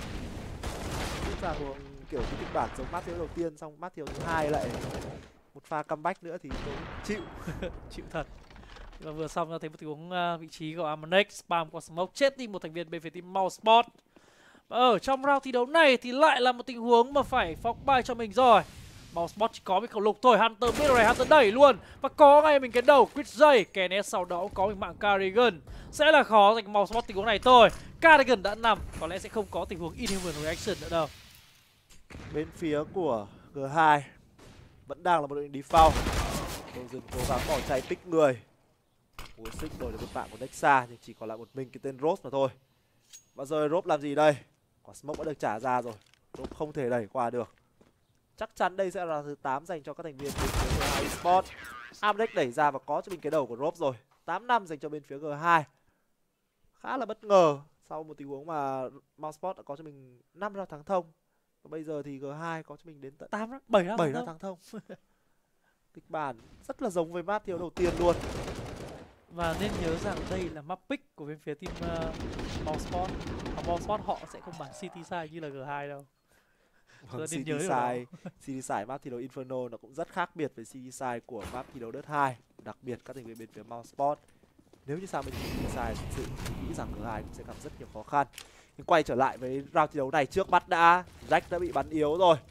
Chúng ta một kiểu cái kịch bản giống map thi đấu đầu tiên, xong map thi đấu thứ hai lại một pha comeback nữa thì tôi chịu. Chịu thật. Và vừa xong ra thấy một tình huống uh, vị trí của Amanex spam qua smoke chết đi một thành viên bên phía team Mouse Sport. Và ở trong round thi đấu này thì lại là một tình huống mà phải phóng bay cho mình rồi. Mouse Sport chỉ có một khẩu lục thôi. Hunter biết rồi, Hunter đẩy luôn. Và có ngay mình cái đầu Quizzy. Kenny sau đó có mình mạng Kerrigan. Sẽ là khó dành Mouse Sport tình huống này thôi. Kerrigan đã nằm, có lẽ sẽ không có tình huống Inhuman Reaction nữa đâu. Bên phía của G hai vẫn đang là một đội default. Frozen cố gắng bỏ chạy pick người. Wolsik đổi được một mạng của Nexa, nhưng chỉ còn lại một mình cái tên Rose mà thôi. Và rồi Rob làm gì đây? Quả smoke đã được trả ra rồi. Rob không thể đẩy qua được. Chắc chắn đây sẽ là thứ tám dành cho các thành viên bên phía G hai Esports. Amrek đẩy ra và có cho mình cái đầu của Rob rồi. tám năm dành cho bên phía G hai. Khá là bất ngờ sau một tình huống mà Mouse Sport đã có cho mình năm round thắng thông. Và bây giờ thì G hai có cho mình đến tận tám bảy bảy round thắng thông. Kịch bản rất là giống với map thi đấu đầu tiên luôn. Và nên nhớ rằng đây là map pick của bên phía team uh, Mouse Sport. Và Mouse Sport họ sẽ không bản City Side như là G hai đâu. Vâng, City Side, City Side map thi đấu Inferno nó cũng rất khác biệt với City Side của map thi đấu Dust hai. Đặc biệt các thành viên bên phía Mouse Sport, nếu như sang bên City Side thực sự nghĩ rằng G hai cũng sẽ gặp rất nhiều khó khăn. Nhưng quay trở lại với round thi đấu này, trước mắt đã Jack đã bị bắn yếu rồi.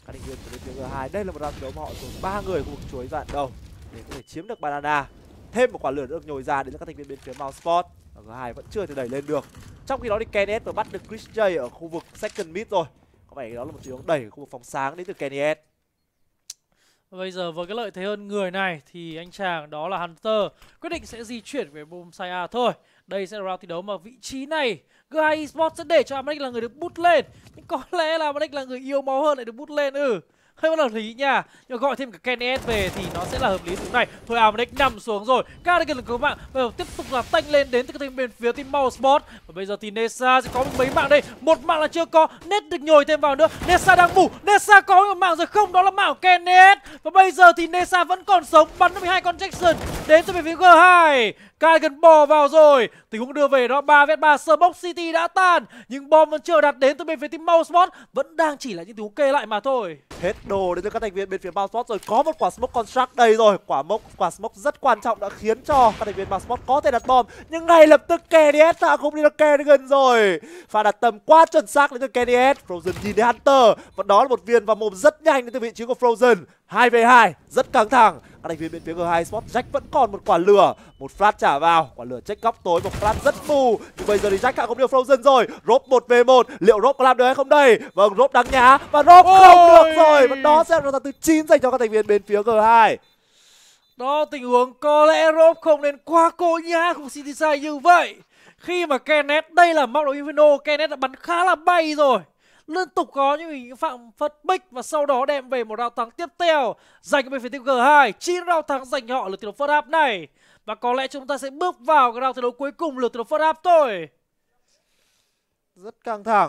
các thành viên của bên phía giê hai. Đây là một round thi đấu mà họ dùng ba người khu vực chuối giai đoạn đầu để có thể chiếm được banana. Thêm một quả lửa được nhồi ra đến cho các thành viên bên phía Mountsport. Và giê hai vẫn chưa thể đẩy lên được. Trong khi đó thì Kenny S vừa bắt được Chris J ở khu vực second mid rồi. Có vẻ đó là một tiếng đẩy ở khu vực phòng sáng đến từ Kenny S. Bây giờ với cái lợi thế hơn người này thì anh chàng đó là Hunter quyết định sẽ di chuyển về Bombsite A thôi. Đây sẽ là round thi đấu mà vị trí này giê hai Esports sẽ để cho Amadex là người được bút lên. Nhưng có lẽ là Amadex là người yêu máu hơn lại được bút lên. Ừ, hơi bất hợp lý nha. Nhưng gọi thêm cả Kenny S về thì nó sẽ là hợp lý đúng này. Thôi Amadex nằm xuống rồi. Cardigan là cứu mạng. Bây giờ tiếp tục là tanh lên đến từ cái team bên phía team Mountsport. Và bây giờ thì Nessa sẽ có mấy mạng đây. Một mạng là chưa có. Nết được nhồi thêm vào nữa. Nessa đang ngủ. Nessa có một mạng rồi không? Đó là mạng của Kenny S. Và bây giờ thì Nessa vẫn còn sống. Bắn được mười hai con Jackson đến từ bên phía giê hai. Cardigan bò vào rồi. Tình huống đưa về đó ba vs ba. Smoke City đã tan. Nhưng bom vẫn chưa đặt đến từ bên phía team Mountsport. Vẫn đang chỉ là những tình huống kê lại mà thôi. Hết đồ đến từ các thành viên bên phía Mountsport rồi. Có một quả smoke construct đây rồi. Quả mốc quả smoke rất quan trọng đã khiến cho các thành viên Mountsport có thể đặt bom. Nhưng ngay lập tức Kenny S đã không đi được Cardigan rồi. Pha đặt tầm quá chuẩn xác đến từ Kenny S. Frozen nhìn thấy Hunter. Và đó là một viên vào mồm rất nhanh đến từ vị trí của Frozen. hai vs hai rất căng thẳng. Các thành viên bên phía giê hai Sports, Jack vẫn còn một quả lửa. Một flash trả vào. Quả lửa check góc tối, một flash rất mù. Nhưng bây giờ thì Jack hạ không được Frozen rồi. Rob một v một. Liệu Rob có làm được hay không đây? Vâng, Rob đáng nhá. Và Rob Ôi! không được rồi. Và đó sẽ là round thứ chín dành cho các thành viên bên phía giê hai. Đó, tình huống có lẽ Rob không nên quá cô nhá của City Side như vậy. Khi mà Kenneth, đây là map đấu Inferno, Kenneth đã bắn khá là bay rồi. Liên tục có những hình phạm phật bích và sau đó đem về một round thắng tiếp theo dành cho bên phía team giê hai. chín round thắng dành cho họ lượt thi đấu first half này. Và có lẽ chúng ta sẽ bước vào cái round thi đấu cuối cùng lượt thi đấu first half thôi. Rất căng thẳng.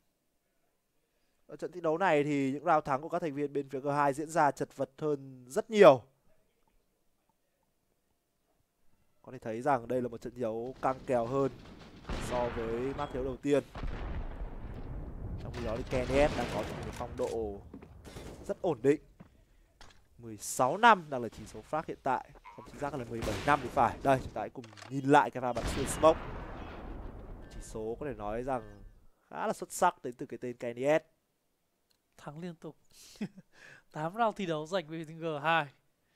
Ở trận thi đấu này thì những round thắng của các thành viên bên phía giê hai diễn ra chật vật hơn rất nhiều. Có thể thấy rằng đây là một trận thi đấu căng kèo hơn so với map thi đấu đầu tiên. Trong khi đó thì Kenny S đang có một phong độ rất ổn định. mười sáu năm đang là chỉ số frag hiện tại. Không chính xác là mười bảy năm thì phải. Đây, chúng ta hãy cùng nhìn lại cái pha bắn xuyên smoke. Chỉ số có thể nói rằng khá là xuất sắc đến từ cái tên Kenny S. Thắng liên tục. tám round thi đấu dành về team giê hai.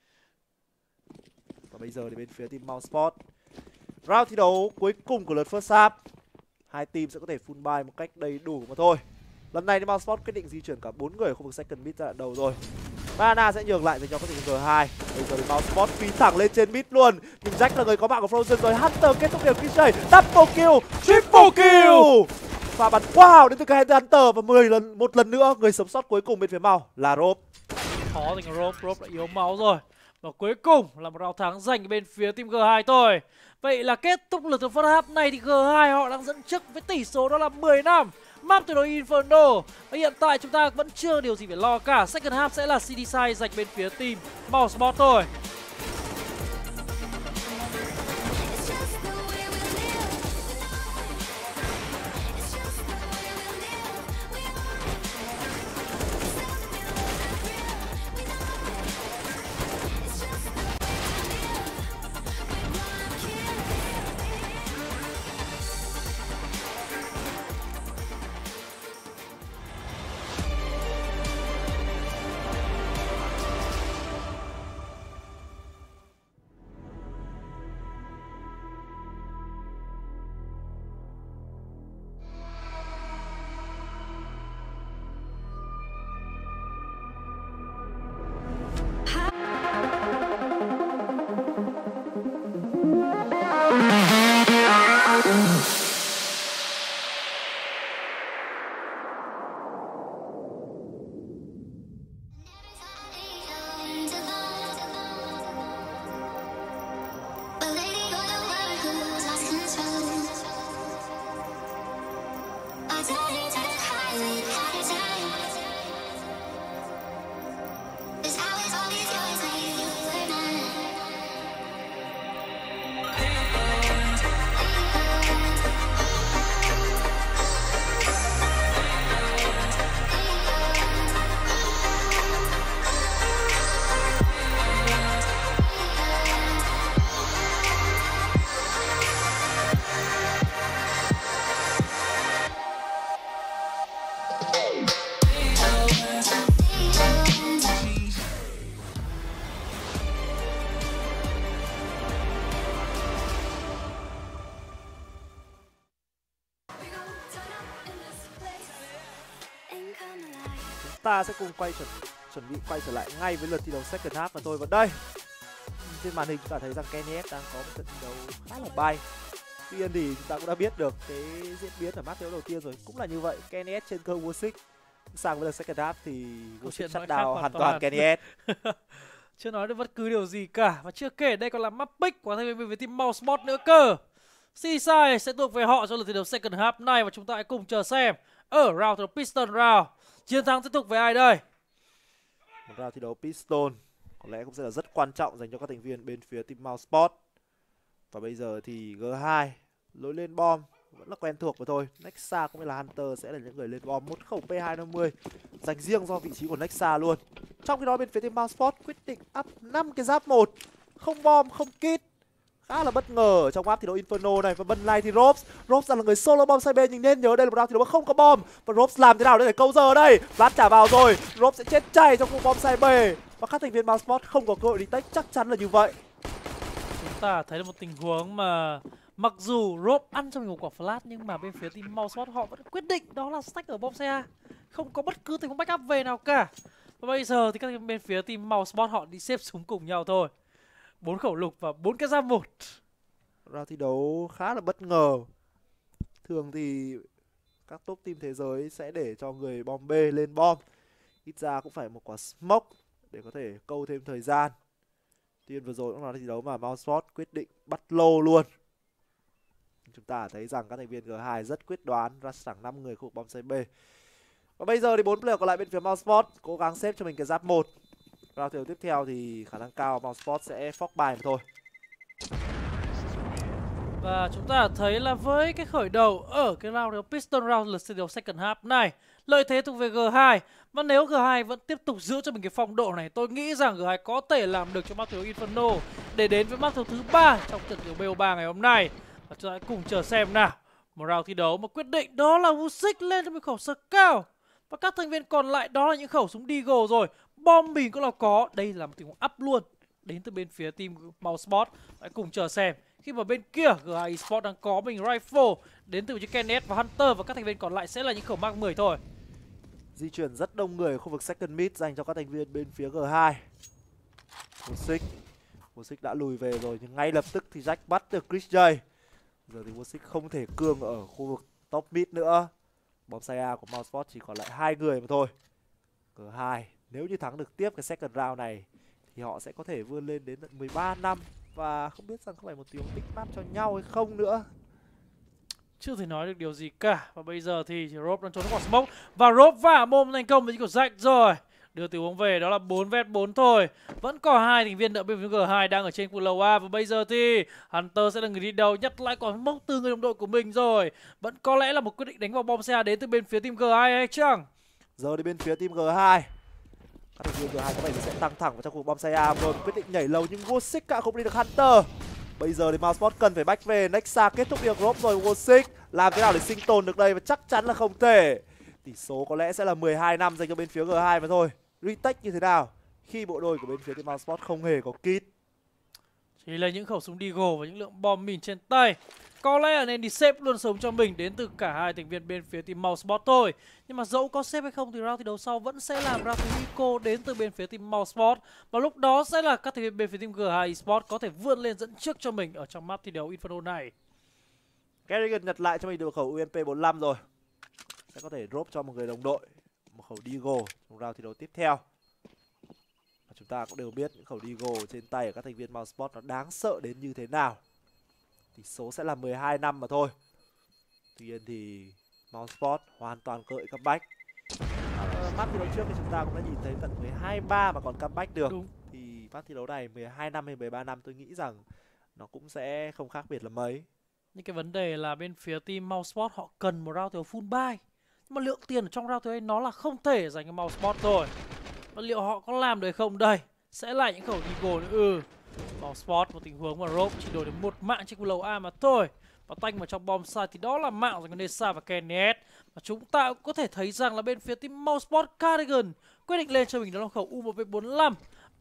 Và bây giờ thì bên phía team Mountsport, round thi đấu cuối cùng của lượt first half, hai team sẽ có thể full buy một cách đầy đủ mà thôi. Lần này thì Mountsport quyết định di chuyển cả bốn người ở khu vực second mid giai đoạn đầu rồi. Mana sẽ nhường lại dành cho các team giê hai. Bây giờ thì Mountsport phi thẳng lên trên mid luôn. Nhưng Jack là người có mạng của Frozen rồi. Hunter kết thúc điểm Chris J. Double kill, triple kill. Và bắn wow đến từ cái Hunter. Và mười lần một lần nữa người sống sót cuối cùng bên phía Mau là Rob. Khó thành Rob, Rob đã yếu máu rồi. Và cuối cùng là một round thắng dành bên phía team giê hai thôi. Vậy là kết thúc lượt first half này thì giê hai họ đang dẫn trước với tỷ số đó là mười năm. Map từ đối Inferno. Và hiện tại chúng ta vẫn chưa điều gì phải lo cả. Second half sẽ là xê đê Side dành bên phía team Mountsport thôi. ta sẽ cùng quay chuẩn chuẩn bị quay trở lại ngay với lượt thi đấu second half mà thôi. Và đây, trên màn hình chúng ta thấy rằng Kenny S đang có một trận thi đấu khá là bay. Tuy nhiên thì chúng ta cũng đã biết được cái diễn biến ở map thi đấu đầu tiên rồi, cũng là như vậy. Kenny S trên cơ Warsick. Sang với lượt second half thì Warsick shut down hoàn toàn Kenny S. Chưa nói được bất cứ điều gì cả. Và chưa kể đây còn là map pick của thành viên với team Mouseport nữa cơ. Seaside sẽ thuộc về họ trong lượt thi đấu second half này. Và chúng ta hãy cùng chờ xem ở round thi đấu Piston round chiến thắng sẽ thuộc về ai đây. Một round thi đấu Piston có lẽ cũng sẽ là rất quan trọng dành cho các thành viên bên phía team Mouseport. Và bây giờ thì G hai lối lên bom vẫn là quen thuộc mà thôi. Nexa cũng như là Hunter sẽ là những người lên bom. Một khẩu P hai năm mươi dành riêng do vị trí của Nexa luôn. Trong khi đó bên phía team Mouseport quyết định up năm cái giáp một, không bom, không kit. Khá là bất ngờ ở trong map thi đấu Inferno này. Và bên này thì Robs Robs là người solo bom side B, nhưng nên nhớ đây là một round thi đấu mà không có bom. Và Robs làm thế nào để câu giờ đây? Vlad trả vào rồi, Robs sẽ chết chay trong cuộc bom side B. Và các thành viên Mouseport không có cơ hội retake, chắc chắn là như vậy. Chúng ta thấy là một tình huống mà mặc dù Rob ăn trong một quả flash nhưng mà bên phía team Mouseport họ vẫn quyết định đó là stack ở bom xe A. Không có bất cứ tình huống backup về nào cả. Và bây giờ thì các bên phía team Mouseport họ đi xếp súng cùng nhau thôi. Bốn khẩu lục và bốn cái giáp một. Round thi đấu khá là bất ngờ. Thường thì các top team thế giới sẽ để cho người bom B lên bom. Ít ra cũng phải một quả smoke để có thể câu thêm thời gian. Tuy nhiên vừa rồi cũng là thi đấu mà Mouseport quyết định bắt lô luôn. Chúng ta thấy rằng các thành viên G hai rất quyết đoán, rush thẳng năm người khu vực bom side B. Và bây giờ thì bốn player còn lại bên phía Mouseport cố gắng xếp cho mình cái giáp một. Round thi đấu tiếp theo thì khả năng cao Mouseport sẽ fork bài mà thôi. Và chúng ta thấy là với cái khởi đầu ở cái round đấu Piston round lượt thi đấu second half này, lợi thế thuộc về G hai. Và nếu G hai vẫn tiếp tục giữ cho mình cái phong độ này, tôi nghĩ rằng G hai có thể làm được cho map thi đấu Inferno để đến với map thi đấu thứ ba trong trận đấu B O ba ngày hôm nay. Và chúng ta hãy cùng chờ xem nào. Một round thi đấu mà quyết định đó là Warsick lên cho một khẩu sơ cao. Và các thành viên còn lại đó là những khẩu súng Deagle rồi. Bom mìn cũng là có. Đây là một tình huống up luôn đến từ bên phía team Mouseport. Hãy cùng chờ xem. Khi mà bên kia G hai Esports đang có mình Rifle đến từ chiếc Kenneth và Hunter, và các thành viên còn lại sẽ là những khẩu Mark mười thôi. Di chuyển rất đông người ở khu vực second mid dành cho các thành viên bên phía G hai. Warsick Warsick đã lùi về rồi, nhưng ngay lập tức thì Jack bắt được Chris J. Giờ thì Warsick không thể cương ở khu vực top mid nữa. Bom side A của Mouseport chỉ còn lại hai người mà thôi. G hai nếu như thắng được tiếp cái second round này thì họ sẽ có thể vươn lên đến tận mười ba năm. Và không biết rằng có phải một tiếng big map cho nhau hay không nữa. Chưa thể nói được điều gì cả. Và bây giờ thì Rob đang trốn quả smoke. Và Rob vả mồm thành công với của Jack rồi. Đưa tình huống về đó là bốn vs bốn thôi. Vẫn còn hai thành viên đợi bên phía G hai đang ở trên khu lầu A. Và bây giờ thì Hunter sẽ là người đi đầu, nhặt lại quả smoke từ người đồng đội của mình rồi. Vẫn có lẽ là một quyết định đánh vào bom xe đến từ bên phía team G hai hay chăng? Giờ đi bên phía team G hai. Các thành viên G hai có vẻ sẽ tăng thẳng vào trong cuộc bom xe A rồi, quyết định nhảy lầu nhưng Warsick cả không đi được Hunter. Bây giờ thì Mouseport cần phải back về. Nexa kết thúc được drop rồi. Warsick làm thế nào để sinh tồn được đây, và chắc chắn là không thể. Tỷ số có lẽ sẽ là mười hai năm dành cho bên phía G hai mà thôi. Retake như thế nào khi bộ đôi của bên phía team Mouseport không hề có kit. Chỉ là những khẩu súng Deagle và những lượng bom mìn trên tay. Có lẽ là nên đi xếp luôn sống cho mình đến từ cả hai thành viên bên phía team Mouseport thôi. Nhưng mà dẫu có xếp hay không thì round thi đấu sau vẫn sẽ làm round thứ Eco đến từ bên phía team Mouseport. Và lúc đó sẽ là các thành viên bên phía team G hai Esports có thể vươn lên dẫn trước cho mình ở trong map thi đấu Inferno này. Kerrigan nhặt lại cho mình được khẩu U M P bốn mươi lăm rồi. Sẽ có thể drop cho một người đồng đội một khẩu Deagle trong round thi đấu tiếp theo. Và chúng ta cũng đều biết những khẩu Deagle trên tay của các thành viên Mouseport nó đáng sợ đến như thế nào. Tỷ số sẽ là mười hai năm mà thôi. Tuy nhiên thì Mouseport hoàn toàn cơ hội comeback. À, map thi đấu trước thì chúng ta cũng đã nhìn thấy tận mười hai ba mà còn comeback được. Đúng. Thì map thi đấu này mười hai năm hay mười ba năm tôi nghĩ rằng nó cũng sẽ không khác biệt là mấy. Nhưng cái vấn đề là bên phía team Mouseport họ cần một round thi đấu full buy. Nhưng mà lượng tiền ở trong round thi đấu nó là không thể dành cho Mouseport rồi. Và liệu họ có làm được hay không đây? Sẽ là những khẩu Deagle nữa. Ừ. Mouseport một tình huống mà Rob chỉ đổi được một mạng trên khu lầu A mà thôi. Và tanh vào trong bom site thì đó là mạng dành cho Nexa và Kenneth. Và chúng ta cũng có thể thấy rằng là bên phía team Mouseport Cardigan quyết định lên cho mình đó là khẩu U M P bốn mươi lăm.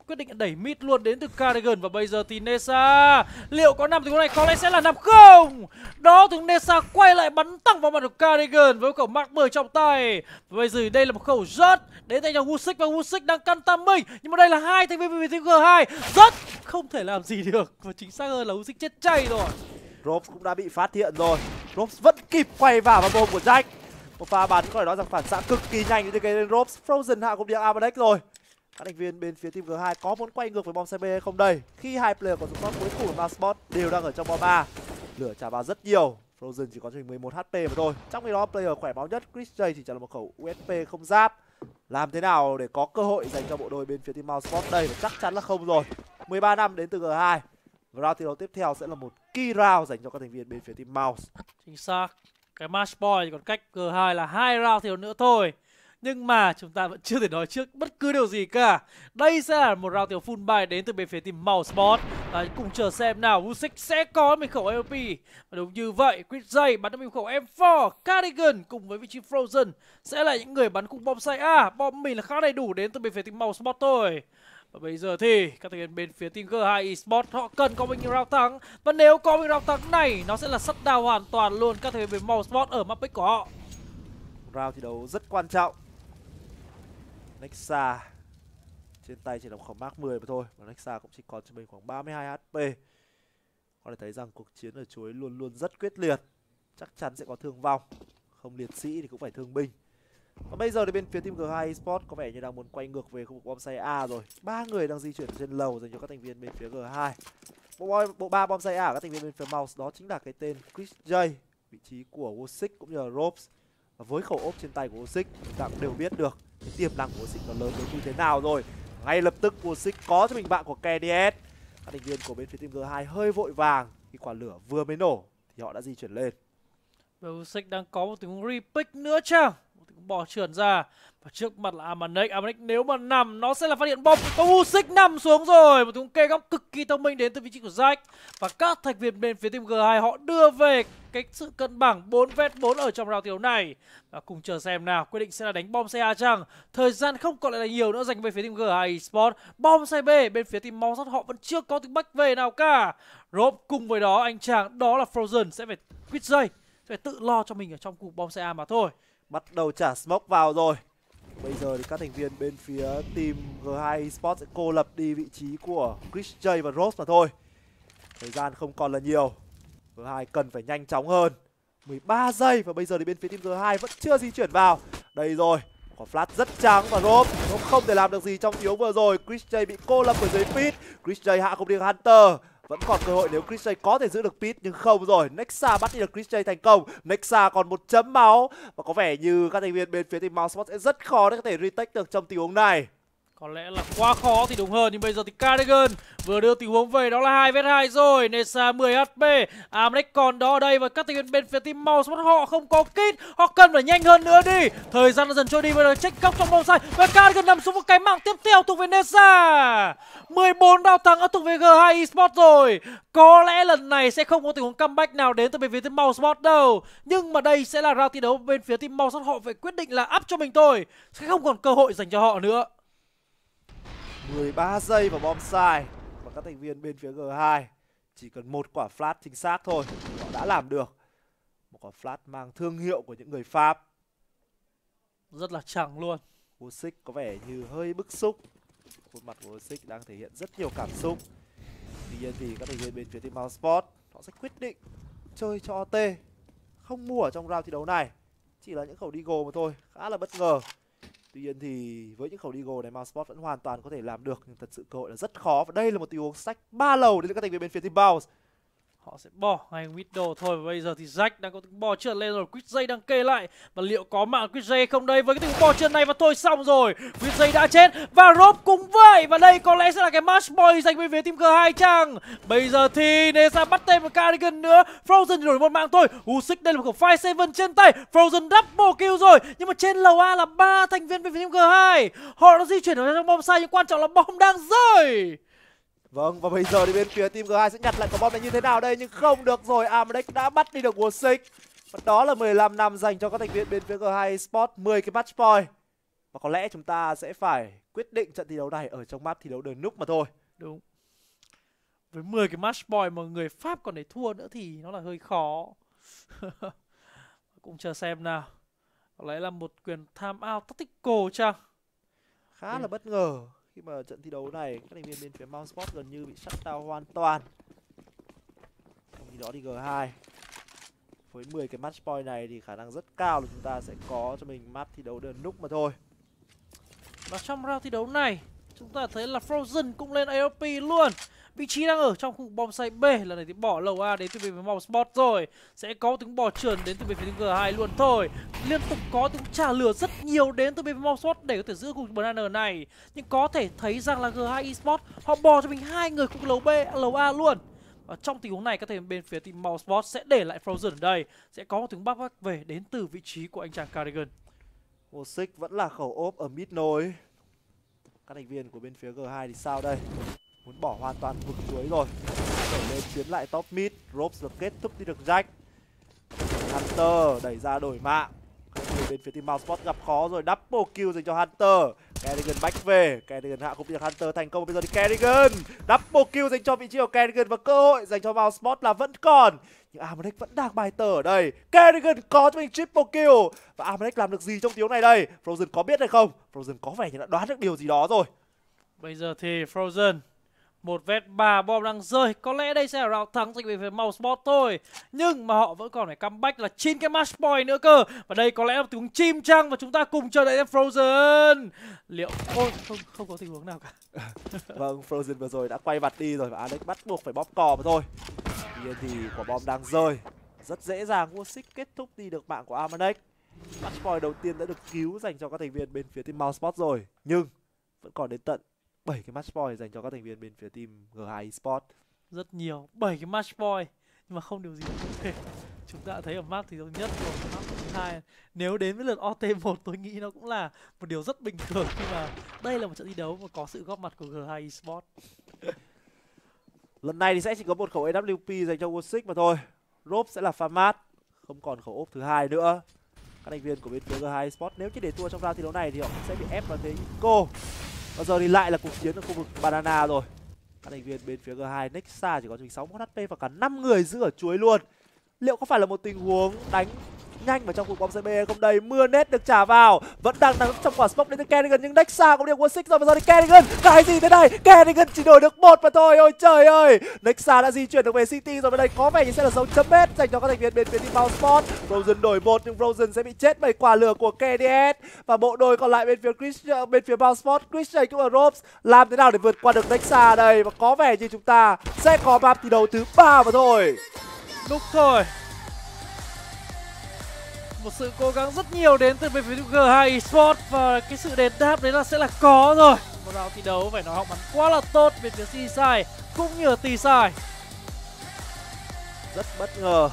quyết định đẩy mid luôn đến từ Cardigan. Và bây giờ thì Nesa liệu có nằm tình huống này? Có lẽ sẽ là nằm không. Đó thì Nesa quay lại bắn tăng vào mặt của Cardigan với khẩu Mark mười trong tay. Và bây giờ đây là một khẩu rất đến tay cho Wuxik, và Wuxik đang căn tam mình. Nhưng mà đây là hai thành viên bên phía G hai, rất không thể làm gì được, và chính xác hơn là Wuxik chết chay rồi. Robs cũng đã bị phát hiện rồi. Robs vẫn kịp quay vào vào mồm của Jack. Một pha bắn có thể nói rằng phản xạ cực kỳ nhanh như cái lên Robs. Frozen hạ cũng đi Amadex rồi. Các thành viên bên phía team G hai có muốn quay ngược với bom xe B hay không đây? Khi hai player còn sống sót cuối cùng của Mousespot đều đang ở trong bom A. Lửa trả vào rất nhiều. Frozen chỉ có cho mình mười một hát pê mà thôi. Trong khi đó player khỏe máu nhất Chris J chỉ trả là một khẩu u ét pê không giáp. Làm thế nào để có cơ hội dành cho bộ đôi bên phía team Mousespot đây? Và chắc chắn là không rồi. mười ba năm đến từ G hai. Và round thi đấu tiếp theo sẽ là một key round dành cho các thành viên bên phía team Mouse. Chính xác. Cái match point còn cách G hai là hai round thi đấu nữa thôi. Nhưng mà chúng ta vẫn chưa thể nói trước bất cứ điều gì cả. Đây sẽ là một round tiểu full buy đến từ bên phía team Mousespot. Và cùng chờ xem nào Wuxik sẽ có mình khẩu em pê. Và đúng như vậy, Chris J bắn được mình khẩu em bốn. Cardigan cùng với vị trí Frozen sẽ là những người bắn cùng bom say A. Bom mình là khá đầy đủ đến từ bên phía team Mousespot thôi. Và bây giờ thì các thành viên bên phía team G hai Esports họ cần có mình round thắng. Và nếu có mình round thắng này, nó sẽ là shut down hoàn toàn luôn các thành viên bên Mousespot ở map pick của họ. Round thi đấu rất quan trọng. Nexa trên tay chỉ là một khẩu Mark mười mà thôi, và Nexa cũng chỉ còn cho mình khoảng ba mươi hai hát pê. Có thể thấy rằng cuộc chiến ở chuối luôn luôn rất quyết liệt, chắc chắn sẽ có thương vong, không liệt sĩ thì cũng phải thương binh. Và bây giờ thì bên phía team G hai Esports có vẻ như đang muốn quay ngược về khu vực bom say A rồi. Ba người đang di chuyển trên lầu dành cho các thành viên bên phía G hai. Bộ bộ ba bom say A của các thành viên bên phía Mouse đó chính là cái tên Chris J, vị trí của Wuxik cũng như là Robs. Và với khẩu ốp trên tay của Wuxik, chúng ta cũng đều biết được cái tiềm năng của Wuxik nó lớn đến như thế nào rồi. Ngay lập tức Wuxik có cho mình bạn của Kenny S. Các thành viên của bên phía team G hai hơi vội vàng, khi quả lửa vừa mới nổ thì họ đã di chuyển lên. Và Wuxik đang có một tình huống repick nữa chăng? Một tình huống bỏ trườn ra. Và trước mặt là Amadex. Amadex nếu mà nằm nó sẽ là phát hiện bom. Và Wuxik nằm xuống rồi. Một tình huống kê góc cực kỳ thông minh đến từ vị trí của Jack. Và các thành viên bên phía team G hai họ đưa về cái sự cân bằng bốn vs bốn ở trong round thi đấu này. Và cùng chờ xem nào, quyết định sẽ là đánh bom xe A chăng? Thời gian không còn lại là nhiều nữa dành về phía team G hai Esports. Bom xe B bên phía team Mousespot họ vẫn chưa có tiếng bách về nào cả. Rob cùng với đó anh chàng đó là Frozen sẽ phải quit dây, phải tự lo cho mình ở trong cuộc bom xe A mà thôi. Bắt đầu trả smoke vào rồi. Bây giờ thì các thành viên bên phía team G hai Esports sẽ cô lập đi vị trí của Chris J và Rose mà thôi. Thời gian không còn là nhiều. G hai cần phải nhanh chóng hơn. mười ba giây và bây giờ thì bên phía team G hai vẫn chưa di chuyển vào. Đây rồi, có flash rất trắng và Rose nó không thể làm được gì trong yếu vừa rồi. Chris J bị cô lập ở dưới pit. Chris J hạ không được Hunter. Vẫn còn cơ hội nếu Chris J có thể giữ được pit nhưng không rồi. Nexa bắt đi được Chris J thành công. Nexa còn một chấm máu và có vẻ như các thành viên bên phía team Mousesport sẽ rất khó để có thể retake được trong tình huống này. Có lẽ là quá khó thì đúng hơn, nhưng bây giờ thì Cardigan vừa đưa tình huống về, đó là hai vs hai rồi. Nesa mười hát pê, Amadex còn đó ở đây và các thành viên bên phía team Mouse họ không có kit, họ cần phải nhanh hơn nữa đi. Thời gian dần trôi đi, bây giờ check góc trong bom sai và Cardigan nằm xuống một cái mạng tiếp theo thuộc về Nesa. mười bốn đao thắng ở thuộc về G hai Esports rồi. Có lẽ lần này sẽ không có tình huống comeback nào đến từ bên phía team Mousesport đâu. Nhưng mà đây sẽ là round thi đấu bên phía team Mousesport, họ phải quyết định là up cho mình thôi, sẽ không còn cơ hội dành cho họ nữa. mười ba giây vào bom sai và các thành viên bên phía G hai chỉ cần một quả flash chính xác thôi họ đã làm được. Một quả flash mang thương hiệu của những người Pháp. Rất là chẳng luôn. Wuxik có vẻ như hơi bức xúc. Khuôn mặt của Wuxik đang thể hiện rất nhiều cảm xúc. Tuy nhiên thì các thành viên bên phía team Mousesports họ sẽ quyết định chơi cho o tê, không mua ở trong round thi đấu này. Chỉ là những khẩu Deagle mà thôi, khá là bất ngờ. Tuy nhiên thì với những khẩu Deagle này Mousesports vẫn hoàn toàn có thể làm được, nhưng thật sự cơ hội là rất khó. Và đây là một tình huống sách ba lầu đến các thành viên bên phía team Bounce. Họ sẽ bỏ ngay window thôi. Và bây giờ thì Jack đang có tiếng bò trượt lên rồi. Quit J đang kê lại. Và liệu có mạng Quit J không đây? Với cái tiếng bò trượt này và thôi xong rồi. Quit J đã chết. Và Rob cũng vậy. Và đây có lẽ sẽ là cái match point dành bên phía team G hai chăng? Bây giờ thì Nesa bắt tên một Cardigan nữa. Frozen đổi một mạng thôi. Wuxik đây là một khẩu five seven trên tay. Frozen double kill rồi. Nhưng mà trên lầu A là ba thành viên bên phía team G hai. Họ đã di chuyển vào trong bom sai, nhưng quan trọng là bom đang rơi. Vâng, và bây giờ thì bên phía team G hai sẽ nhặt lại quả bom này như thế nào đây? Nhưng không được rồi, Amadex đã bắt đi được Wuxik. Và đó là mười lăm năm dành cho các thành viên bên phía G hai Esports, mười cái match point. Và có lẽ chúng ta sẽ phải quyết định trận thi đấu này ở trong map thi đấu The Nook mà thôi. Đúng. Với mười cái match point mà người Pháp còn để thua nữa thì nó là hơi khó. Cũng chờ xem nào. Có lẽ là một quyền time out tactical chăng? Khá là bất ngờ khi mà trận thi đấu này các thành viên bên phía Mountsport gần như bị shut down hoàn toàn. Trong khi đó thì G hai với mười cái match point này thì khả năng rất cao là chúng ta sẽ có cho mình map thi đấu The Nook mà thôi. Và trong round thi đấu này chúng ta thấy là Frozen cũng lên a o pê luôn. Vị trí đang ở trong khu vực bom site B. Lần này thì bỏ lầu A đến từ bên phía Mountsport rồi. Sẽ có tiếng bỏ trườn đến từ bên phía G hai luôn thôi. Liên tục có tiếng trả lửa rất nhiều đến từ bên phía Mountsport để có thể giữ khu vực banana này. Nhưng có thể thấy rằng là G hai Esports họ bỏ cho mình hai người khu vực lầu B, lầu A luôn. Và trong tình huống này các thành bên phía team Mountsport sẽ để lại Frozen ở đây. Sẽ có một tiếng back back về đến từ vị trí của anh chàng Carrigan. Một xích vẫn là khẩu ốp ở mid nối. Các thành viên của bên phía G hai thì sao đây? Muốn bỏ hoàn toàn vực dưới rồi. Đẩy lên chiến lại top mid. Ropes được kết thúc đi được Jack. Hunter đẩy ra đổi mạng. Các thành viên bên phía team Mountsport gặp khó rồi. Double kill dành cho Hunter. Kerrigan back về. Kerrigan hạ cũng được Hunter thành công. Bây giờ thì Kerrigan double kill dành cho vị trí của Kerrigan. Và cơ hội dành cho Mountsport là vẫn còn. Nhưng Amadex vẫn đang bài tờ ở đây. Kerrigan có cho mình triple kill. Và Amadex làm được gì trong tiếng này đây? Frozen có biết hay không? Frozen có vẻ như đã đoán được điều gì đó rồi. Bây giờ thì Frozen một vét ba bom đang rơi. Có lẽ đây sẽ là round thắng dành về phía Mountsport thôi. Nhưng mà họ vẫn còn phải comeback là chín cái match point nữa cơ. Và đây có lẽ là tiếng chim chăng. Và chúng ta cùng chờ đợi em Frozen. Liệu... Ôi không, không có tình huống nào cả. Vâng, Frozen vừa rồi đã quay mặt đi rồi. Và Alex bắt buộc phải bóp cò mà thôi. Tuy nhiên thì quả bom đang rơi. Rất dễ dàng Warsick kết thúc đi được mạng của Amadex. Match point đầu tiên đã được cứu dành cho các thành viên bên phía team Mountsport rồi. Nhưng vẫn còn đến tận bảy cái match point dành cho các thành viên bên phía team G hai Esports. Rất nhiều, bảy cái match point. Nhưng mà không điều gì không thể. Chúng ta đã thấy ở map thì thứ nhất rồi, map thứ hai. Nếu đến với lượt o tê một tôi nghĩ nó cũng là một điều rất bình thường khi mà đây là một trận thi đấu mà có sự góp mặt của G hai Esports. Lần này thì sẽ chỉ có một khẩu a vê pê dành cho Warsick mà thôi. Rope sẽ là Famat, không còn khẩu ốp thứ hai nữa. Các thành viên của bên phía G hai Esports nếu như để thua trong round thi đấu này thì họ cũng sẽ bị ép vào thế Ico. Bây giờ thì lại là cuộc chiến ở khu vực Banana rồi. Các thành viên bên phía G hai Nexa chỉ có cho mình sáu mươi mốt hát pê và cả năm người giữ ở chuối luôn. Liệu có phải là một tình huống đánh nhanh vào trong cuộc bom xê bê hay không đây? Mưa nét được trả vào, vẫn đang nằm trong quả smoke đến từ Kerrigan nhưng Nexa cũng được Warsick rồi. Bây giờ thì Kerrigan cái gì thế này? Kerrigan chỉ đổi được một mà thôi. Ôi trời ơi, Nexa đã di chuyển được về City rồi. Bên đây có vẻ như sẽ là dấu chấm hết dành cho các thành viên bên phía team Mountsport. Frozen đổi một nhưng Frozen sẽ bị chết bởi quả lửa của ca đê ét và bộ đôi còn lại bên phía Chris, bên phía Mountsport. Christian cũng ở Ropes. Làm thế nào để vượt qua được Nexa đây? Và có vẻ như chúng ta sẽ có map thi đấu thứ ba mà thôi. Đúng thôi. Một sự cố gắng rất nhiều đến từ bên phía G hai Esports và cái sự đền đáp đấy là sẽ là có rồi. Một round thi đấu phải nói họ bắn quá là tốt bên phía Seaside cũng như ở T-Side. Rất bất ngờ.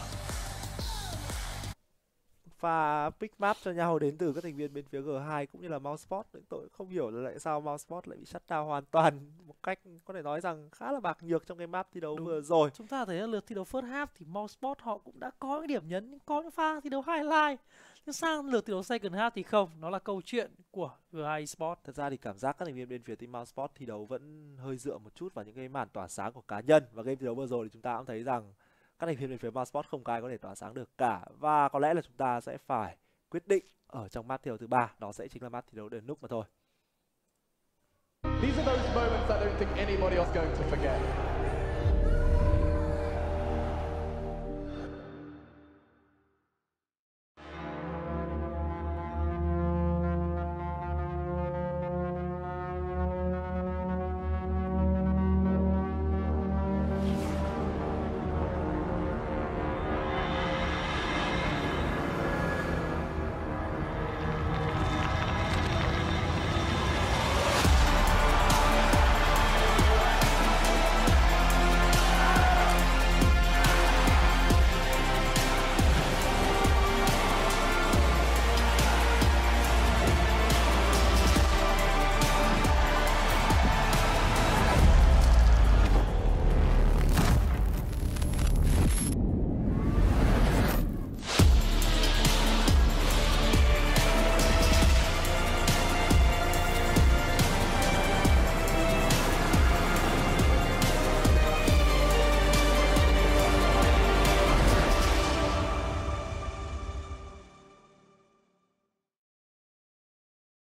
Pha pick map cho nhau đến từ các thành viên bên phía G hai cũng như là Mountsport. Tôi không hiểu là tại sao Mountsport lại bị shut down hoàn toàn một cách có thể nói rằng khá là bạc nhược trong cái map thi đấu Đúng. vừa rồi. Chúng ta thấy là lượt thi đấu first half thì Mountsport họ cũng đã có cái điểm nhấn, có những pha thi đấu highlight. Nhưng sang lượt thi đấu second half thì không, nó là câu chuyện của G hai Esports. Thật ra thì cảm giác các thành viên bên phía team Mountsport thi đấu vẫn hơi dựa một chút vào những cái màn tỏa sáng của cá nhân. Và game thi đấu vừa rồi thì chúng ta cũng thấy rằng các thành viên bên phía Mountsport không có ai có thể tỏa sáng được cả. Và có lẽ là chúng ta sẽ phải quyết định ở trong map thi đấu thứ ba, đó sẽ chính là map thi đấu The Nook mà thôi. These are those moments I don't think anybody else is going to forget.